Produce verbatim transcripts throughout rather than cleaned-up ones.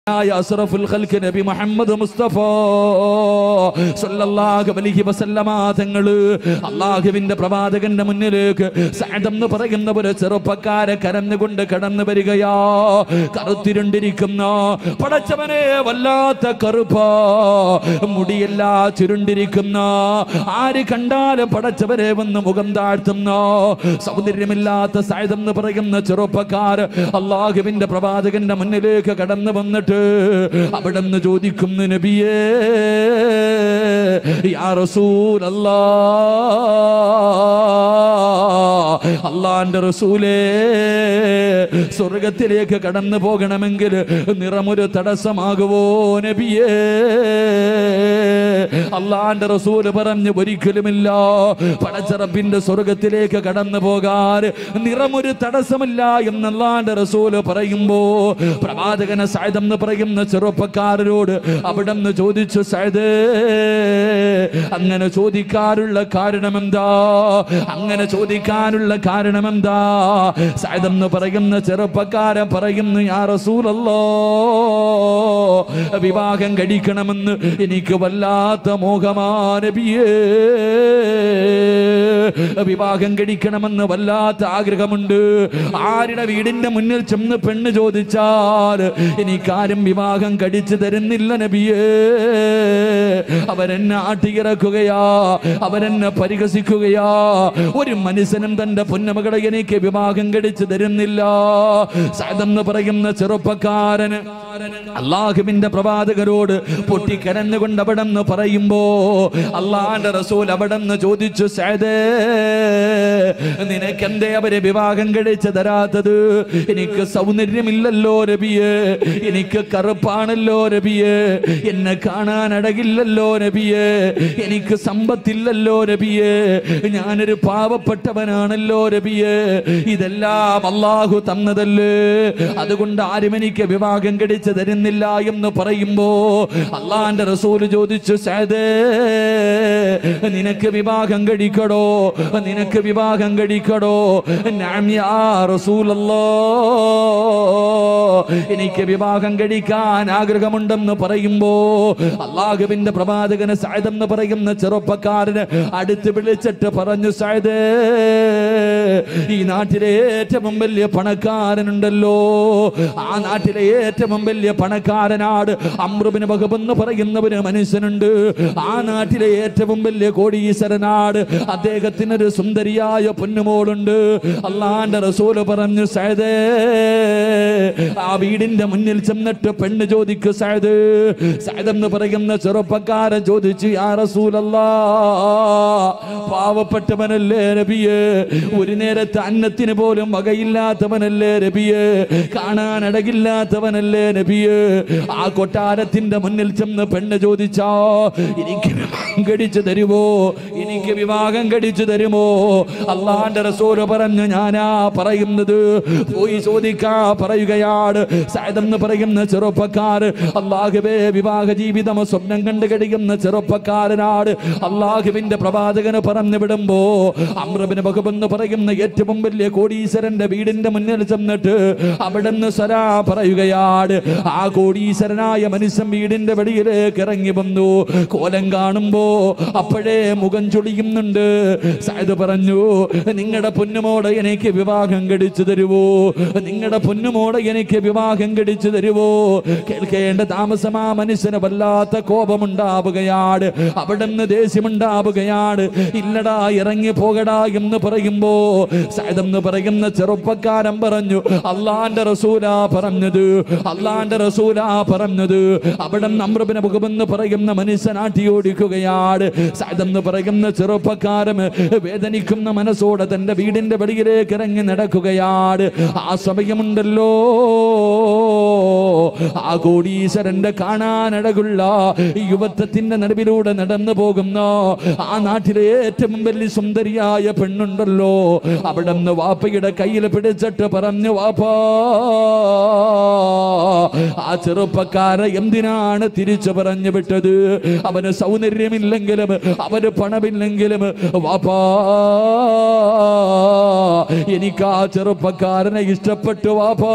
അസ്റഫുൽ ഖൽഖ് നബി മുഹമ്മദ് മുസ്തഫ സല്ലല്ലാഹു അലൈഹി വസല്ലമ തങ്ങള് അല്ലാഹുവിന്റെ പ്രവാചകന്റെ മുന്നിലേക്ക് സഅദ് എന്ന് പറയുന്ന ഒരു ചെറുപ്പക്കാരെ കരഞ്ഞുകൊണ്ട് കടന്നു വരികയാ. കറുത്തിരുണ്ടിരിക്കുന്ന പടച്ചവനെ വല്ലാത്ത കറുപ്പ, മുടിയെല്ലാ ചുരുണ്ടിരിക്കുന്ന, ആര് കണ്ടാലും പടച്ചവരെ വന്ന് മുഖം താഴ്ത്തുന്ന സൗന്ദര്യമില്ലാത്ത സഅദ് എന്ന് പറയുന്ന ചെറുപ്പക്കാർ അല്ലാഹുവിന്റെ പ്രവാചകന്റെ മുന്നിലേക്ക് കടന്നു വന്നിട്ട് അവിടെന്ന് ചോദിക്കുന്നു, നബിയേ യാ റസൂലല്ലാഹ്, അല്ലാഹുവിന്റെ റസൂലേ, സ്വർഗ്ഗത്തിലേക്ക് കടന്നു പോകണമെങ്കിൽ നിറമൊരു തടസ്സമാകുവോ നബിയേ? അല്ലാഹുവിന്റെ റസൂൽ പറഞ്ഞു, ഒരിക്കലുമില്ല. പടച്ച റബ്ബിന്റെ സ്വർഗ്ഗത്തിലേക്ക് കടന്നു പോകാൻ നിറമൊരു തടസ്സമില്ല എന്ന് അല്ലാഹുവിന്റെ റസൂൽ പറയുമ്പോ പ്രവാചകനെ സഅദ് എന്ന് പറയുന്ന ചെറുപ്പക്കാരനോട് അവിടെ നിന്ന് ചോദിച്ചു, സഅദ് അങ്ങനെ ചോദിക്കാനുള്ള കാരണം എന്താ? അങ്ങനെ ചോദിക്കാനുള്ള കാരണം എന്താ? സഅദ് എന്ന് പറയുന്ന ചെറുപ്പക്കാരൻ പറയുന്നു, യാ റസൂലല്ലാഹ്, വിവാഹം കഴിക്കണമെന്ന് എനിക്ക് വല്ലാത്ത മോഹമാ നബിയേ. വിവാഹം കഴിക്കണമെന്ന് വല്ലാത്ത ആഗ്രഹമുണ്ട്. ആരുടെ വീടിന്റെ മുന്നിൽ ചെന്ന് പെണ്ണ് ചോദിച്ചാൽ എനിക്കാരും വിവാഹം കഴിച്ചു തരുന്നില്ല നബിയേ. അവരെന്നെ ആട്ടിയിറക്കുകയാ, അവരെന്നെ പരിഹസിക്കുകയാ. ഒരു മനുഷ്യനും തന്റെ പൊന്നമകളെ എനിക്ക് വിവാഹം കഴിച്ചു തരുന്നില്ല. സഅദ് എന്ന് പറയുന്ന ചെറുപ്പക്കാരന് അല്ലാഹുവിന്റെ പ്രവാചകരോട് പൊട്ടിക്കരഞ്ഞുകൊണ്ട് അവിടെ നിന്ന് പറയുമ്പോ അല്ലാഹുവിന്റെ റസൂൽ അവിടെ നിന്ന് ചോദിച്ചു, സഅദേ, നിനക്കെന്തേ അവരെ വിവാഹം കഴിച്ചു തരാത്തത്? എനിക്ക് സൗന്ദര്യമില്ലല്ലോ നബിയേ, എനിക്ക് കറുപ്പാണല്ലോ നബിയേ, എന്നെ കാണാൻ അഴകില്ലല്ലോ നബിയേ, എനിക്ക് സമ്പത്തില്ലല്ലോ നബിയേ, ഞാനൊരു പാവപ്പെട്ടവനാണല്ലോ നബിയേ, ഇതെല്ലാം അല്ലാഹു തന്നതല്ലേ, അതുകൊണ്ട് ആരും എനിക്ക് വിവാഹം കഴിച്ചു തരുന്നില്ല എന്ന് പറയുമ്പോ അല്ലാഹുവിന്റെ റസൂൽ ചോദിച്ചു, സഅദേ, നിനക്ക് വിവാഹം കഴിക്കടോ? നിനക്ക് വിവാഹം കഴിക്കടോ? നഅം യാ റസൂലല്ലാഹ്, എനിക്ക് വിവാഹം കഴിക്കാൻ ആഗ്രഹമുണ്ടെന്ന് പറയുമ്പോ അല്ലാഹുവിന്റെ പ്രവാചകന് സഅദ് എന്ന് പറയുന്ന ചെറുപ്പക്കാരന് അടുത്ത് വിളിച്ചിട്ട് പറഞ്ഞു, സഅദേ, ഈ നാട്ടിലെ ഏറ്റവും വലിയ പണക്കാരനുണ്ടല്ലോ, ആ നാട്ടിലെ ഏറ്റവും വലിയ പണക്കാരനാട് അംർ ഇബ്നു വഹബ് എന്ന് പറയുന്ന ഒരു മനുഷ്യനുണ്ട്. ആ നാട്ടിലെ ഏറ്റവും വലിയ കോടീശ്വരനാട്, അദ്ദേഹത്തിനൊരു സുന്ദരിയായ പൊന്നുമോളുണ്ട്. അല്ലാഹുവിന്റെ റസൂൽ പറഞ്ഞു, സഅദേ, ആ വീടിന്റെ മുന്നിൽ ചെന്നിട്ട് പെണ്ണ് ചോദിക്കു സഅദ്. സഅദ് എന്ന് പറയുന്ന ചെറുപ്പക്കാരൻ ചോദിച്ചു, യാ റസൂലല്ലാഹ്, പാവപ്പെട്ടവനല്ലേ നബിയേ, ഒരു നേരത്തെ അന്നത്തിന് പോലും വകയില്ലാത്തവനല്ലേ നബിയേ, കാണാൻ അഴകില്ലാത്തവനല്ലേ നബിയേ, ആ കൊട്ടാരത്തിന്റെ മുന്നിൽ ചെന്ന് പെണ്ണ് ചോദിച്ചാ എനിക്ക് വിവാഹം കഴിച്ചു തരുമോ? എനിക്ക് വിവാഹം കഴിച്ചു തരുമോ? അല്ലാഹുവിന്റെ റസൂൽ പറഞ്ഞു, ഞാനാ പറയുന്നത്, പോയി ചോദിക്കാ പറയുകയാണ്. സഅദ് എന്ന് പറയുന്ന ചെറുപ്പക്കാർ അല്ലാഹുവേ വിവാഹ ജീവിതം സ്വപ്നം കണ്ടു കഴിയുന്ന ചെറുപ്പക്കാരനാണ്. അല്ലാഹുവിന്റെ പ്രവാചകന് പറഞ്ഞു വിടുമ്പോ അംർ ഇബ്നു വഹബ് എന്ന് പറയുന്ന ഏറ്റവും വലിയ കോടീശ്വരന്റെ വീടിന്റെ മുന്നിൽ ചെന്നിട്ട് അവിടെ നിന്ന് സലാ പറയുകയാണ്. ആ കോടീശ്വരനായ മനുഷ്യൻ വീടിന്റെ വെളിയിലേക്ക് ഇറങ്ങി വന്നു. കോലം കാണുമ്പോ അപ്പോഴേ മുഖം ചൊളിയുന്നുണ്ട്. സഅദ് പറഞ്ഞു, നിങ്ങളുടെ പൊന്നുമോടെ എനിക്ക് വിവാഹം കഴിച്ചു തരുവോ? നിങ്ങളുടെ പൊന്നുമോടെ എനിക്ക് വിവാഹം കഴിച്ചു തരുവോ? കേൾക്കേണ്ട താമസം ആ മനുഷ്യന് വല്ലാത്ത കോപമുണ്ടാവുകയാണ്, അവിടെ നിന്ന് ദേഷ്യമുണ്ടാവുകയാണ്. ഇല്ലടാ, ഇറങ്ങി പോകടാ എന്ന് പറയുമ്പോ സഅദ് എന്ന് പറയുന്ന ചെറുപ്പക്കാരൻ പറഞ്ഞു, അല്ലാഹുവിന്റെ റസൂലാ പറഞ്ഞത്, അല്ലാഹുവിന്റെ റസൂലാ പറഞ്ഞത്. അവിടെ അംർ ഇബ്നു വഹബ് എന്ന് പറയുന്ന മനുഷ്യൻ ആട്ടിയോടിക്കുകയാണ്. സഅദ് എന്ന് പറയുന്ന ചെറുപ്പക്കാരൻ വേദനിക്കുന്ന മനസ്സോടെ തന്റെ വീടിന്റെ വെളിയിലേക്ക് ഇറങ്ങി നടക്കുകയാണ്. ആ സമയമുണ്ടല്ലോ, ആ കോടീശ്വരന്റെ കാണാനഴകുള്ള യുവത്വത്തിന്റെ നടുവിലൂടെ നടന്നു പോകുന്ന ആ നാട്ടിലെ ഏറ്റവും വലിയ സുന്ദരിയായ പെണ്ണുണ്ടല്ലോ, അവിടുന്ന് വാപ്പയുടെ കയ്യിൽ പിടിച്ചിട്ട് പറഞ്ഞു, വാപ്പാ ആ ചെറുപ്പക്കാരെ എന്തിനാണ് തിരിച്ചു പറഞ്ഞു വിട്ടത്? അവന് സൗന്ദര്യമില്ലെങ്കിലും അവന് പണമില്ലെങ്കിലും വാപ്പാ എനിക്ക് ആ ചെറുപ്പക്കാരനെ ഇഷ്ടപ്പെട്ടു വാപ്പാ,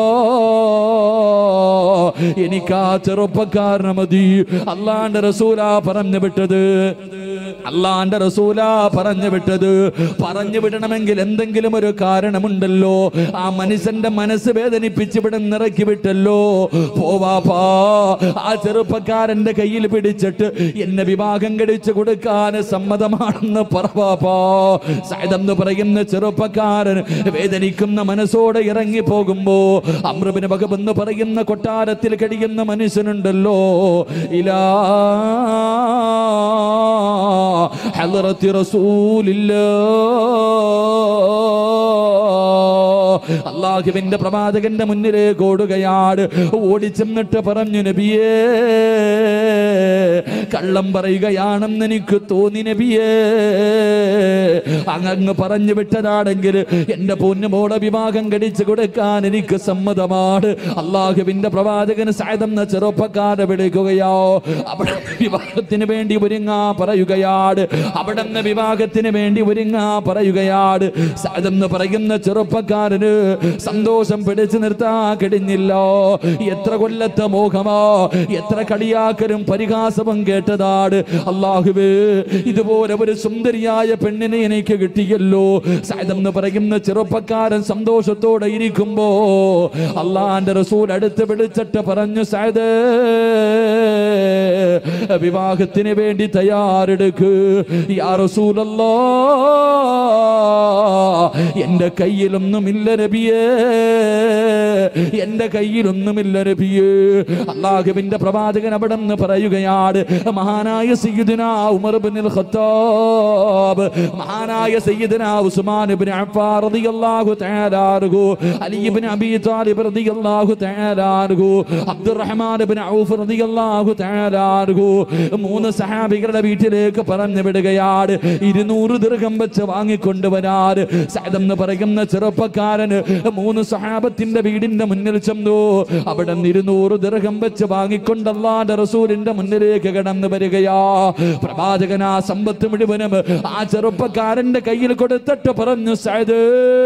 എനിക്ക് ആ ചെറുപ്പക്കാരനെ മതി. അല്ലാഹുവിന്റെ റസൂലാ പറഞ്ഞു വിട്ടത്, അല്ലാഹുവിന്റെ റസൂലാ പറഞ്ഞു വിട്ടത്. പറഞ്ഞു വിടണമെങ്കിൽ എന്തെങ്കിലും ഒരു കാരണമുണ്ടല്ലോ. ആ മനുഷ്യന്റെ മനസ്സ് വേദനിപ്പിച്ച് ഇവിടെ നിറക്കി വിട്ടല്ലോ. പോവാപ്പാ ആ ചെറുപ്പക്കാരന്റെ കയ്യിൽ പിടിച്ചിട്ട് എന്നെ വിവാഹം കഴിച്ചു കൊടുക്കാൻ സമ്മതമാണെന്ന് പറവാപ്പാ. സഅദ് എന്ന് പറയുന്ന ചെറുപ്പക്കാരൻ വേദനിക്കുന്ന മനസ്സോടെ ഇറങ്ങി പോകുമ്പോ അംർ ഇബ്നു വഹബ് എന്ന് പറയുന്ന കൊട്ടാരത്തിൽ കഴിയുന്ന മനുഷ്യനുണ്ടല്ലോ, ഇലാ ഹളറത്തി റസൂലില്ലാഹ്, അല്ലാഹുവിന്റെ പ്രവാചകന്റെ മുന്നിലേക്ക് ഓടുകയാണ്. ഓടിച്ചെന്നിട്ട് പറഞ്ഞു, നബിയേ കള്ളം പറയുകയാണെന്ന് എനിക്ക് തോന്നി നബിയേ, അങ്ങ് പറഞ്ഞു വിട്ടതാണെങ്കിൽ എന്റെ പൊന്നുമോളെ വിവാഹം കഴിച്ചു കൊടുക്കാൻ എനിക്ക് സമ്മതമാണ്. അല്ലാഹുവിന്റെ പ്രവാചകൻ സഅദ് എന്ന ചെറുപ്പക്കാരെ വിളിക്കുകയോ അവിടെ വിവാഹത്തിന് വേണ്ടി ഒരുങ്ങാ പറയുകയാണ്. അവിടെ നിന്ന് വിവാഹത്തിന് വേണ്ടി ഒരുങ്ങാ പറയുകയാണ്. സഅദ് എന്ന് പറയുന്ന ചെറുപ്പക്കാരന് സന്തോഷം പിടിച്ചു നിർത്താൻ കഴിഞ്ഞില്ലോ. എത്ര കൊല്ലത്തെ മോഹമോ, എത്ര കളിയാക്കലും പരിഹാസവും കേട്ടതാണ്. അല്ലാഹുവേ ഇതുപോലെ ഒരു സുന്ദരിയായ പെണ്ണിനെ എനിക്ക് കിട്ടിയല്ലോ. സഅദ് എന്ന് പറയുന്ന ചെറുപ്പക്കാരൻ സന്തോഷത്തോടെ ഇരിക്കുമ്പോ അല്ലാഹുവിന്റെ റസൂൽ അടുത്ത് വിളിച്ചിട്ട് പറഞ്ഞു, സഅദ് വിവാഹത്തിന് വേണ്ടി തയ്യാറെടുക്ക്. യാ റസൂലല്ലാഹ് എന്റെ കയ്യിലൊന്നുമില്ല നബിയേ, എന്റെ കയ്യിലൊന്നുമില്ല നബിയേ. അല്ലാഹുവിന്റെ പ്രവാചകൻ അവിടെ നിന്ന് പറയുകയാണ്, മഹാനായ സയ്യിദുനാ ഉമർ ഇബ്നുൽ ഖത്താബ്, മഹാനായ സയ്യിദുനാ ഉസ്മാൻ ഇബ്നു അഫ്ഫാൻ റളിയല്ലാഹു തആല അൻഹു, അലി ഇബ്നു അബീ ത്വാലിബ് റളിയല്ലാഹു തആല അൻഹു, അബ്ദുറഹ്മാൻ ഇബ്നു ഔഫ് റളിയല്ലാഹു തആല അൻഹു മൂന്ന് സഹാബികളുടെ വീട്ടിലേക്ക് പറഞ്ഞു വിടുകയാണ്. ഇരുന്നൂറ് ദിർഹം വെച്ച് വാങ്ങിക്കൊണ്ടുവരാൻ സഅദ് എന്ന് പറയുന്ന ചെറുപ്പക്കാരന് മൂന്ന് സഹാബത്തിന്റെ വീടിന്റെ മുന്നിൽ ചെന്നു. അവിടെ ഇരുന്നൂറ് ദിർഹം വെച്ച് വാങ്ങിക്കൊണ്ട് അല്ലാഹുവിന്റെ റസൂലിന്റെ മുന്നിലേക്ക് കടന്നു വരികയാ. പ്രവാചകൻ ആ സമ്പത്ത് മുഴുവനും ആ ചെറുപ്പക്കാരന്റെ കയ്യിൽ കൊടുത്തിട്ട് പറഞ്ഞു, സഅദ്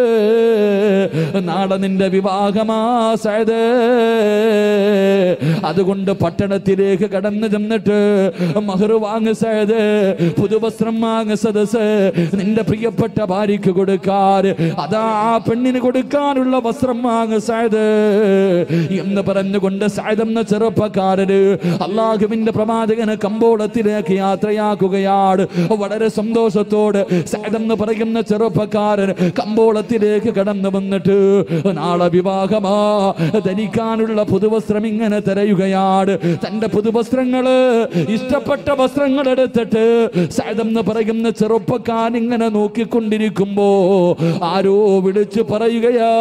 നാളെ നിന്റെ വിവാഹമാ സഅദ്, അതുകൊണ്ട് പട്ടണത്തിലേക്ക് കടന്നു ചെന്നിട്ട് മഹർ വാങ്ങ് സഅദ്, പുതുവസ്ത്രം വാങ്ങ് സദസ്, നിന്റെ പ്രിയപ്പെട്ട ഭാര്യയ്ക്ക് കൊടുക്കാൻ, അതാ ആ പെണ്ണിന് കൊടുക്കാനുള്ള വസ്ത്രം വാങ്ങ് സഅദ് എന്ന് പറഞ്ഞുകൊണ്ട് സഅദ് എന്ന ചെറുപ്പക്കാരന് അല്ലാഹുവിന്റെ പ്രവാചകന് കമ്പോളത്തിലേക്ക് യാത്രയാക്കുകയാണ്. വളരെ സന്തോഷത്തോടെ സഅദ് എന്ന് പറയുന്ന ചെറുപ്പക്കാരൻ കമ്പോളത്തിലേക്ക് കടന്നു വന്നിട്ട് നാളെ വിവാഹമാ, ധരിക്കാനുള്ള പുതുവസ്ത്രം ഇങ്ങനെ തിരയുകയാണ്. തന്റെ പുതുവസ്ത്രങ്ങള് ഇഷ്ടപ്പെട്ട വസ്ത്രങ്ങൾ എടുത്തിട്ട് സഅദ് എന്ന് പറയുന്ന ചെറുപ്പക്കാരൻ ഇങ്ങനെ നോക്കിക്കൊണ്ടിരിക്കുമ്പോ ആരോ വിളിച്ചു പറയുകയാ,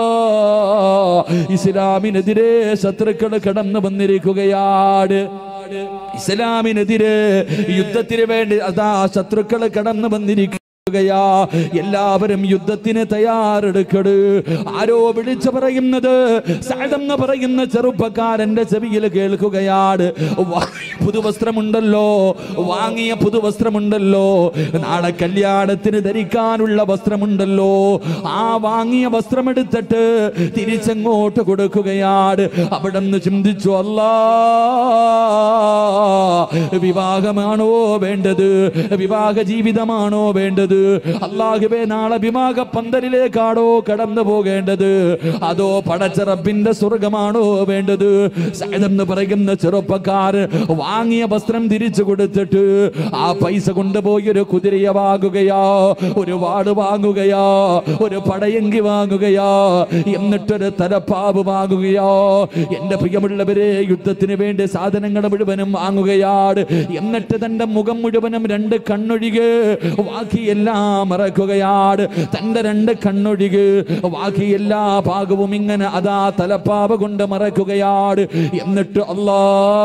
ഇസ്ലാമിനെതിരെ ശത്രുക്കൾ കടന്നു വന്നിരിക്കുകയാണ്. ഇസ്ലാമിനെതിരെ യുദ്ധത്തിന് വേണ്ടി അതാ ശത്രുക്കൾ കടന്നു വന്നിരിക്കുക. എല്ലാവരും യുദ്ധത്തിന് തയ്യാറെടുക്കട്. ആരോ വിളിച്ചു പറയുന്നത് സഅദ് എന്ന് പറയുന്ന ചെറുപ്പക്കാരന്റെ ചെവിയിൽ കേൾക്കുകയാണ്. പുതുവസ്ത്രമുണ്ടല്ലോ, വാങ്ങിയ പുതുവസ്ത്രമുണ്ടല്ലോ, നാളെ കല്യാണത്തിന് ധരിക്കാനുള്ള വസ്ത്രമുണ്ടല്ലോ, ആ വാങ്ങിയ വസ്ത്രമെടുത്തിട്ട് തിരിച്ചങ്ങോട്ട് കൊടുക്കുകയാണ്. അവിടെ നിന്ന് ചിന്തിച്ചു, അല്ലാ വിവാഹമാണോ വേണ്ടത്, വിവാഹ ജീവിതമാണോ വേണ്ടത്? അല്ലാഹുവേ നാളെ വിവാഹ പന്തലിലേക്കാണോ കടന്നു പോകേണ്ടത്, അതോ പടച്ച റബ്ബിന്റെ സ്വർഗമാണോ വേണ്ടത്? സഅദ് എന്ന് പറയുന്ന ചെറുപ്പക്കാരൻ വാങ്ങിയ വസ്ത്രം തിരിച്ചു കൊടുത്തിട്ട് ആ പൈസ കൊണ്ടുപോയി ഒരു കുതിരയെ വാങ്ങുകയോ, ഒരു വാട് വാങ്ങുകയോ, ഒരു പടയങ്കി വാങ്ങുകയോ, എന്നിട്ടൊരു തലപ്പാവ് വാങ്ങുകയോ. എന്റെ പ്രിയമുള്ളവരെ, യുദ്ധത്തിന് വേണ്ടി സാധനങ്ങൾ മുഴുവനും വാങ്ങുകയാണ്. എന്നിട്ട് തന്റെ മുഖം മുഴുവനും രണ്ട് കണ്ണൊഴികെ ബാക്കി എല്ലാ എല്ലാം മറക്കുകയാണ്. തന്റെ രണ്ട് കണ്ണൊഴികെ ബാക്കി എല്ലാ ഭാഗവും ഇങ്ങനെ അതാ തലപ്പാവ കൊണ്ട് മറക്കുകയാണ്. എന്നിട്ട് അല്ലാ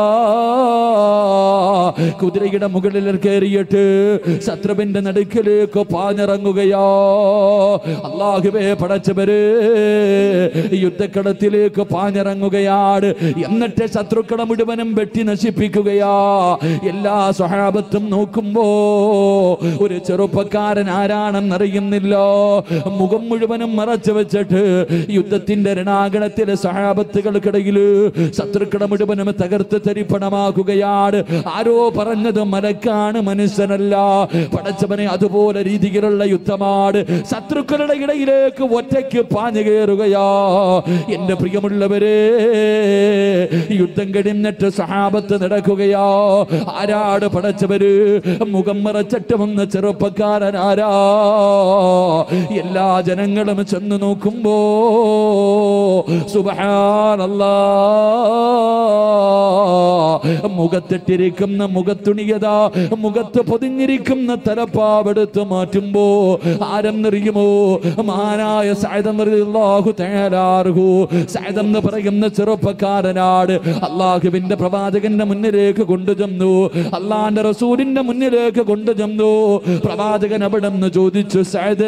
കുതിരയുടെ മുകളിൽ കയറിയിട്ട് ശത്രുവിന്റെ നടുക്കിലേക്ക് പാഞ്ഞിറങ്ങുകയോ. അല്ലാഹുവേ പടച്ചവര് യുദ്ധക്കളത്തിലേക്ക് പാഞ്ഞിറങ്ങുകയാണ്. എന്നിട്ട് ശത്രുക്കളെ മുഴുവനും വെട്ടി നശിപ്പിക്കുകയാ. എല്ലാ സ്വഹാബത്തും നോക്കുമ്പോ ഒരു ചെറുപ്പക്കാരൻ ആരാണെന്നറിയുന്നില്ല. മുഖം മുഴുവനും മറച്ചു വെച്ചിട്ട് യുദ്ധത്തിന്റെ രണാങ്കണത്തിലെ സ്വഹാബത്തുകൾക്കിടയിൽ ശത്രുക്കളെ മുഴുവനും തകർത്ത് തരിപ്പണമാക്കുകയാണ്. ആരോ പറഞ്ഞത് മലക്കാണ്, മനുഷ്യനല്ല. പടച്ചവനെ അതുപോലെ രീതിയിലുള്ള യുദ്ധമാണ്. ശത്രുക്കളുടെ ഇടയിലേക്ക് ഒറ്റയ്ക്ക് പാഞ്ഞു കയറുകയാ. എന്റെ പ്രിയമുള്ളവരെ, യുദ്ധം കഴിഞ്ഞിട്ട് സഹാബത്ത് നടക്കുകയാ. ആരാട് പടച്ചവര്? മുഖം മറച്ചിട്ട് വന്ന ചെറുപ്പക്കാരൻ ആരാ? എല്ലാ ജനങ്ങളും ചെന്ന് നോക്കുമ്പോ സുബ്ഹാനല്ലാഹ്, മുഖത്തിട്ടിരിക്കുന്ന മുഖത്തുണിയതാ, മുഖത്ത് പൊതിഞ്ഞിരിക്കുന്ന തലപ്പാവെടുത്ത് മാറ്റുമ്പോ ആരെന്നറിയുമോ? മഹാനായ സഅദ് റളിയല്ലാഹു തആല അൻഹു. സഅദ് എന്ന് പറയുന്ന ചെറുപ്പക്കാരനാണ്. അല്ലാഹുവിന്റെ പ്രവാചകന്റെ മുന്നിലേക്ക് കൊണ്ടുചെന്നു, അല്ലാഹുവിന്റെ റസൂലിന്റെ മുന്നിലേക്ക് കൊണ്ടുചെന്നു. പ്രവാചകൻ അവിടെ നിന്ന് ചോദിച്ചു, സഅദ്,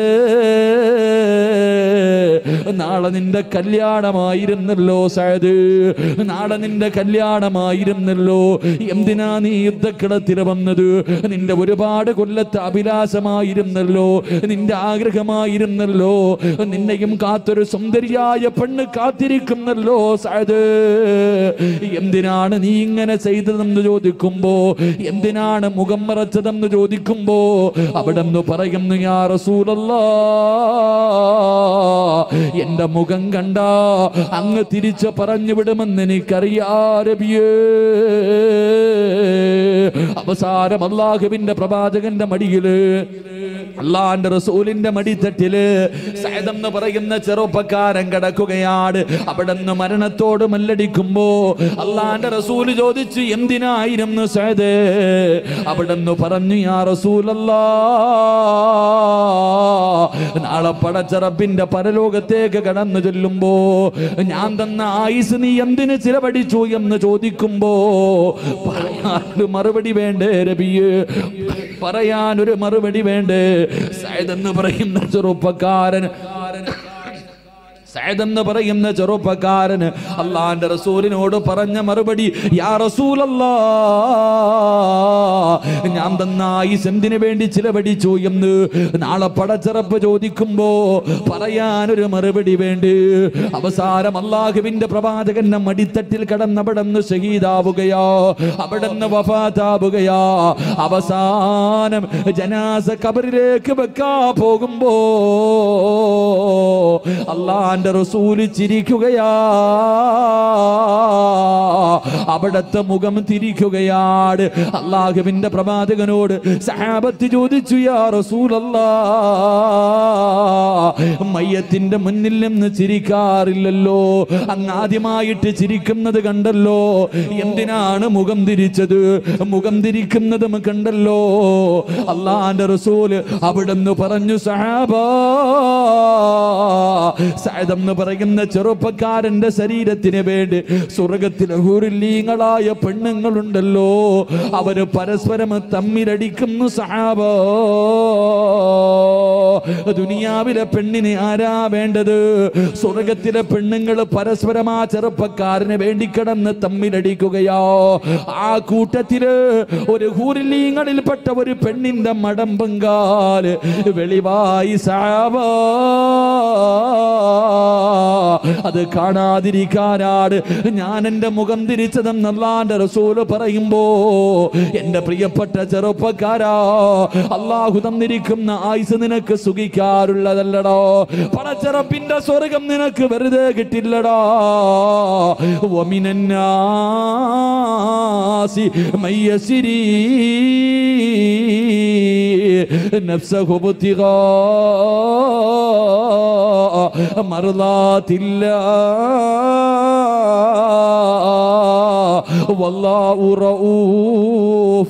നാളെ നിന്റെ കല്യാണമായിരുന്നല്ലോ സഅദ്, നാളെ നിന്റെ കല്യാണമായിരുന്നല്ലോ, എന്തിനാ നീ യുദ്ധക്കളത്തിൽ വന്നത്? നിന്റെ ഒരുപാട് കൊല്ലത്തെ അഭിലാഷമായിരുന്നല്ലോ, നിന്റെ ആഗ്രഹമായിരുന്നല്ലോ, നിന്നെയും കാത്തൊരു സുന്ദരിയായ പെണ്ണ് കാത്തിരിക്കുന്നല്ലോ സഅദ്, എന്തിനാണ് നീ ഇങ്ങനെ ചെയ്തതെന്ന് ചോദിക്കുമ്പോ, എന്തിനാണ് മുഖം മറച്ചതെന്ന് ചോദിക്കുമ്പോ അവിടെ നിന്ന് പറയുന്നു, യാ റസൂലല്ലാഹ്, എന്റെ മുഖം കണ്ട അങ്ങ് തിരിച്ചു പറഞ്ഞു വിടുമെന്ന് എനിക്കറിയാ നബിയേ. അവസാനം അല്ലാഹുവിന്റെ പ്രവാചകന്റെ മടിയില്, അല്ലാഹുവിന്റെ റസൂലിന്റെ മടിത്തട്ടില് സഅദ് എന്ന് പറയുന്ന ചെറുപ്പക്കാരൻ കിടക്കുകയാണ്. അവിടെ നിന്ന് മരണത്തോട് മല്ലടിക്കുമ്പോ അല്ലാഹുവിന്റെ റസൂല് ചോദിച്ചു, എന്തിനായിരുന്നു സഅദ്? അവിടെ നിന്ന് പറഞ്ഞു, യാ റസൂലല്ലാഹ്, നാളെ പടച്ച റബ്ബിന്റെ പരലോകത്തേക്ക് കടന്നു ചെല്ലുമ്പോ ഞാൻ തന്ന ആയുസ് നീ എന്തിന് ചിലവഴിച്ചു എന്ന് ചോദിക്കുമ്പോ പറയാനൊരു മറുപടി വേണ്ടേ നബിയേ? പറയാനൊരു മറുപടി വേണ്ടേ? സഅദ് എന്ന് പറയുന്ന ചെറുപ്പക്കാരൻ സഅദ് എന്ന് പറയുന്ന ചെറുപ്പക്കാരന് അല്ലാഹുവിന്റെ റസൂലിനോട് പറഞ്ഞ മറുപടി, യാ റസൂലല്ലാഹ്, ഞാൻ തന്ന ആയുസ് എന്തിനു വേണ്ടി ചിലവഴിച്ചു എന്ന് നാളെ പടച്ചറപ്പ് ചോദിക്കുമ്പോ പറയാനൊരു മറുപടി വേണ്ടി. അവസാനം അല്ലാഹുവിന്റെ പ്രവാചകന്റെ മടിത്തട്ടിൽ കടന്നവിടന്ന് ഷഹീദാവുകയോ, അവിടുന്ന് വഫാത്താവുകയോ. അവസാനം ജനാസ ഖബറിലേക്ക് വെക്കാ പോകുമ്പോ അല്ലാഹുവിന്റെ റസൂല് ചിരിക്കുകയാ, അവിടത്തെ മുഖം തിരിക്കുകയാണ്. അല്ലാഹുവിന്റെ പ്രവാചകനോട് സഹാബത്ത് ചോദിച്ചു, യാ റസൂലല്ലാഹ്, മയ്യത്തിന്റെ മുന്നിൽ നിന്ന് ചിരിക്കാറില്ലല്ലോ, അങ്ങ് ആദ്യമായിട്ട് ചിരിക്കുന്നത് കണ്ടല്ലോ, എന്തിനാണ് മുഖം തിരിച്ചത്? മുഖം തിരിക്കുന്നതും കണ്ടല്ലോ. അല്ലാഹുവിന്റെ റസൂല് അവിടുന്ന് പറഞ്ഞു, സഹാബാ, സഅദ് എന്ന് പറയുന്ന ചെറുപ്പക്കാരന്റെ ശരീരത്തിന് വേണ്ടി സ്വർഗത്തിലെ ഹൂറില്ലീങ്ങളായ പെണ്ണുങ്ങളുണ്ടല്ലോ, അവര് പരസ്പരം തമ്മിലടിക്കുന്നു സഹാബാ. ദുനിയാവിലെ പെണ്ണിന് ആരാ വേണ്ടത്? സ്വർഗത്തിലെ പെണ്ണുങ്ങൾ പരസ്പരം ആ ചെറുപ്പക്കാരന് വേണ്ടി കിടന്ന് തമ്മിലടിക്കുകയോ. ആ കൂട്ടത്തില് ഒരു ഹൂറില്ലീങ്ങളിൽപ്പെട്ട ഒരു പെണ്ണിന്റെ മടം പങ്കാല് വെളിവായി സഹാബാ. അത് കാണാതിരിക്കാനാണ് ഞാൻ എന്റെ മുഖം തിരിച്ചതെന്ന് അല്ലാഹുവിന്റെ റസൂല് പറയുമ്പോ, എന്റെ പ്രിയപ്പെട്ട ചെറുപ്പക്കാരാ, അല്ലാഹു തന്നിരിക്കുന്ന ആയുസ് നിനക്ക് സുഖിക്കാറുള്ളതല്ലടോ. പടച്ചറപ്പിന്റെ സ്വർഗം നിനക്ക് വെറുതെ കിട്ടില്ലടോ. വമിനന്നാസി മയ്യസിരി نفسه ابتغاء مرضات الله والله رؤوف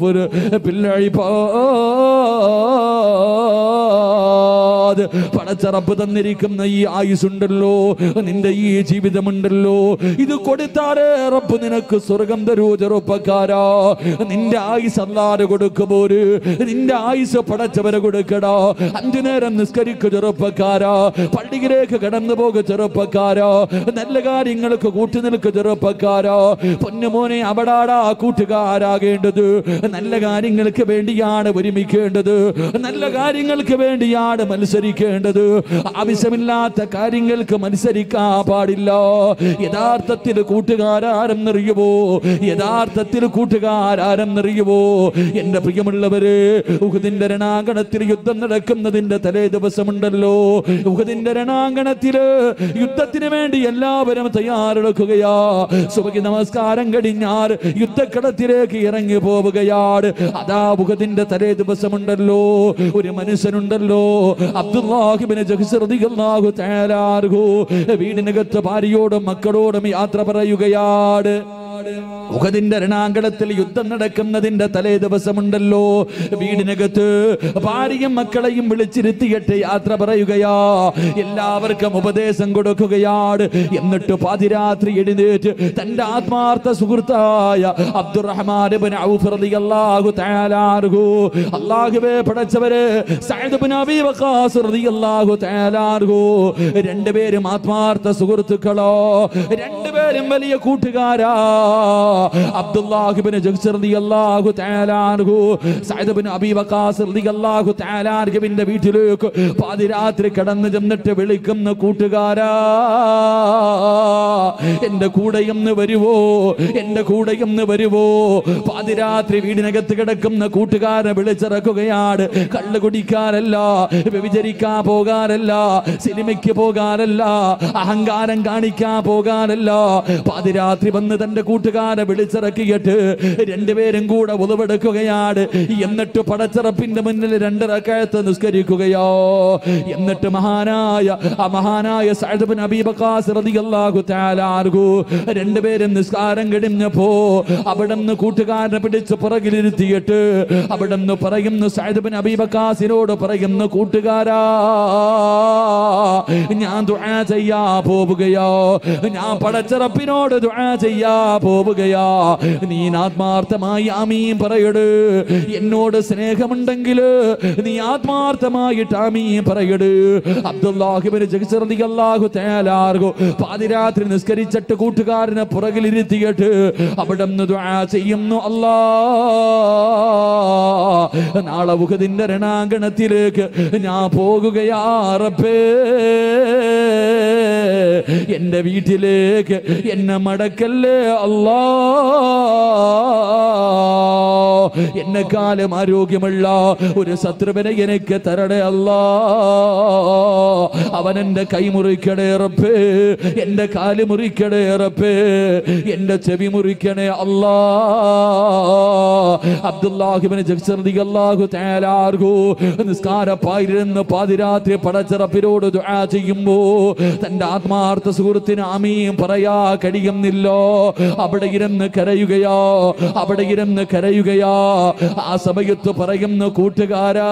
بالعباد. പടച്ച റബ്ബ് തന്നിരിക്കുന്ന ഈ ആയുസുണ്ടല്ലോ, നിന്റെ ഈ ജീവിതമുണ്ടല്ലോ, ഇത് കൊടുത്താലേ റബ്ബ് നിനക്ക് സ്വർഗം തരൂ ചെറുപ്പക്കാരാ. നിന്റെ ആയുസ് അല്ലാതെ കൊടുക്കുമ്പോര് നിന്റെ ആയുസ് പടച്ചവരെ കൊടുക്കടാ. അഞ്ചു നേരം നിസ്കരിക്കു ചെറുപ്പക്കാരാ, പള്ളിയിലേക്ക് കടന്നു പോകുക ചെറുപ്പക്കാരാ, നല്ല കാര്യങ്ങൾക്ക് കൂട്ടി നിൽക്കു ചെറുപ്പക്കാരാ. പൊന്നുമോനെ അവിടാടാ കൂട്ടുകാരാകേണ്ടത്. നല്ല കാര്യങ്ങൾക്ക് വേണ്ടിയാണ് ഒരുമിക്കേണ്ടത്, നല്ല കാര്യങ്ങൾക്ക് വേണ്ടിയാണ് മത്സരിക്കേണ്ടത്. ആവശ്യമില്ലാത്ത കാര്യങ്ങൾക്ക് മത്സരിക്കാൻ പാടില്ല. യഥാർത്ഥത്തിൽ കൂട്ടുകാരാരെന്നറിയുമോ? യഥാർത്ഥത്തിൽ കൂട്ടുകാരാരെന്നറിയുമോ? എന്റെ പ്രിയമുള്ളവര്, ഉഹദിന്റെ രണാങ്കണത്തിൽ യുദ്ധം നടക്കുന്നതിന്റെ തലേ ദിവസമുണ്ടല്ലോ, ഉഹദിന്റെ രണാങ്കണത്തില് യുദ്ധത്തിന് വേണ്ടി എല്ലാവരും തയ്യാറെടുക്കുകയാ. സുബഹി നമസ്കാരം കഴിഞ്ഞാൽ യുദ്ധക്കളത്തിലേക്ക് ഇറങ്ങി പോവുകയാണ്. അതാ ഉഹദിന്റെ തലേ ദിവസമുണ്ടല്ലോ, ഒരു മനുഷ്യനുണ്ടല്ലോ, അബ്ദുല്ലാഹിബ്നു ജഹ്ശ് റളിയല്ലാഹു തആല അൻഹു വീടിനകത്ത് ഭാര്യയോടും മക്കളോടും യാത്ര പറയുകയാണ്. ഉഹദിന്റെ രണാങ്കണത്തിൽ യുദ്ധം നടക്കുന്നതിന്റെ തലേ ദിവസമുണ്ടല്ലോ, വീടിനകത്ത് ഭാര്യയും മക്കളെയും വിളിച്ചിരുത്തിയിട്ട് യാത്ര പറയുകയാ. എല്ലാവർക്കും ഉപദേശം കൊടുക്കുകയാണ്. എന്നിട്ട് പാതിരാത്രി എഴുന്നേറ്റ് തന്റെ ആത്മാർത്ഥ സുഹൃത്തായ അബ്ദുറഹ്മാൻ ഇബ്നു ഔഫ് റളിയല്ലാഹു തആല അൻഹു, അല്ലാഹുവേ പടച്ചവരെ, സഅദ് ഇബ്നു അബീ വഖാസ് റളിയല്ലാഹു തആല അൻഹു, രണ്ടുപേരും ആത്മാർത്ഥ സുഹൃത്തുക്കളോ, രണ്ടുപേരും വലിയ കൂട്ടുകാരാ. അബ്ദുല്ലാഹിബ്നു ജഹ്ശ് റളിയല്ലാഹു തആല അൻഹു സഅദ് ഇബ്നു അബീ വഖാസ് റളിയല്ലാഹു തആല അൻഹുവിന്റെ വീട്ടിലേക്ക് പാതിരാത്രി കടന്നു ചെന്നിട്ട് വിളിക്കുന്ന കൂട്ടുകാരാ, എന്റെ കൂടെയൊന്ന് വരുവോ, എന്റെ കൂടെയൊന്ന് വരുവോ. പാതിരാത്രി വീടിനകത്ത് കിടക്കുന്ന കൂട്ടുകാരെ വിളിച്ചിറക്കുകയാണ്. കള്ളു കുടിക്കാനല്ല, വ്യഭിചരിക്കാൻ പോകാനല്ല, സിനിമയ്ക്ക് പോകാനല്ല, അഹങ്കാരം കാണിക്കാൻ പോകാനല്ല. പാതിരാത്രി വന്ന് തന്റെ കൂട്ടുകാരെ വിളിച്ചിറക്കിയിട്ട് രണ്ടുപേരും കൂടെ ഉളവെടുക്കുകയാണ്. എന്നിട്ട് പടച്ചിറപ്പിന്റെ മുന്നിൽ രണ്ട് റക്അത്ത് നിസ്കരിക്കുകയോ. എന്നിട്ട് മഹാനായ ആ മഹാനായ സഅദ് ഇബ്നു അബീ വഖാസ് റളിയല്ലാഹു തആല അൻഹു രണ്ടുപേരും നിസ്കാരം കഴിഞ്ഞപ്പോ അവിടുന്ന് കൂട്ടുകാരനെ പിടിച്ച് പുറകിലിരുത്തിയിട്ട് അവിടുന്ന് പറയുന്നു, സഅദ് ഇബ്നു അബീ വഖാസിനോട് പറയുന്നു, കൂട്ടുകാരാ, ഞാൻ ദുആ ചെയ്യാ പോവുകയോ, ഞാൻ പടച്ചിറപ്പിനോട് ദുആ ചെയ്യാ പോവുകയാ. നീ ആത്മാർത്ഥമായി ആമീൻ പറയട്. എന്നോട് സ്നേഹമുണ്ടെങ്കിൽ നീ ആത്മാർത്ഥമായിട്ട് ആമീൻ പറയട്. അബ്ദുല്ലാഹിബ്നു ജഹ്ശ് റളിയല്ലാഹു തആല അൻഹു പാതിരാത്രി നിസ്കരിച്ചിട്ട് കൂട്ടുകാരനെ പുറകിലിരുത്തിയിട്ട് അവിടുന്ന് ദുആ ചെയ്യുന്നു, അല്ലാഹ്, നാളെ ഉഹദിന്റെ രണാങ്കണത്തിലേക്ക് ഞാൻ പോകുകയാ റബ്ബേ, എന്റെ വീട്ടിലേക്ക് എന്നെ മടക്കല്ലേ അല്ലാ, എന്നെക്കാലം ആരോഗ്യമുള്ള ഒരു ശത്രുവിനെ എനിക്ക് തരണേ അല്ലാ, അവൻ എന്റെ കൈ മുറിക്കണേ റബ്ബേ, എന്റെ കാല് മുറിക്കണേ റബ്ബേ, എന്റെ ചെവി മുറിക്കണേ അല്ലാ. അബ്ദുല്ലാഹിബ്നു ജഹ്ശ് റളിയല്ലാഹു തആല അൻഹു നിസ്കാരപ്പായിരുന്ന് പാതിരാത്രി പടച്ചിറപ്പിനോട് ദുആ ചെയ്യുമ്പോ തന്റെ ആത്മാർത്ഥ സുഹൃത്തിന് ആമീൻ പറയാ കഴിയുന്നില്ലോ. അവിടെ ഇരുന്ന് കരയുകയോ, അവിടെ ഇരുന്ന് കരയുകയോ. ആ സമയത്ത് പറയുന്ന, കൂട്ടുകാരാ,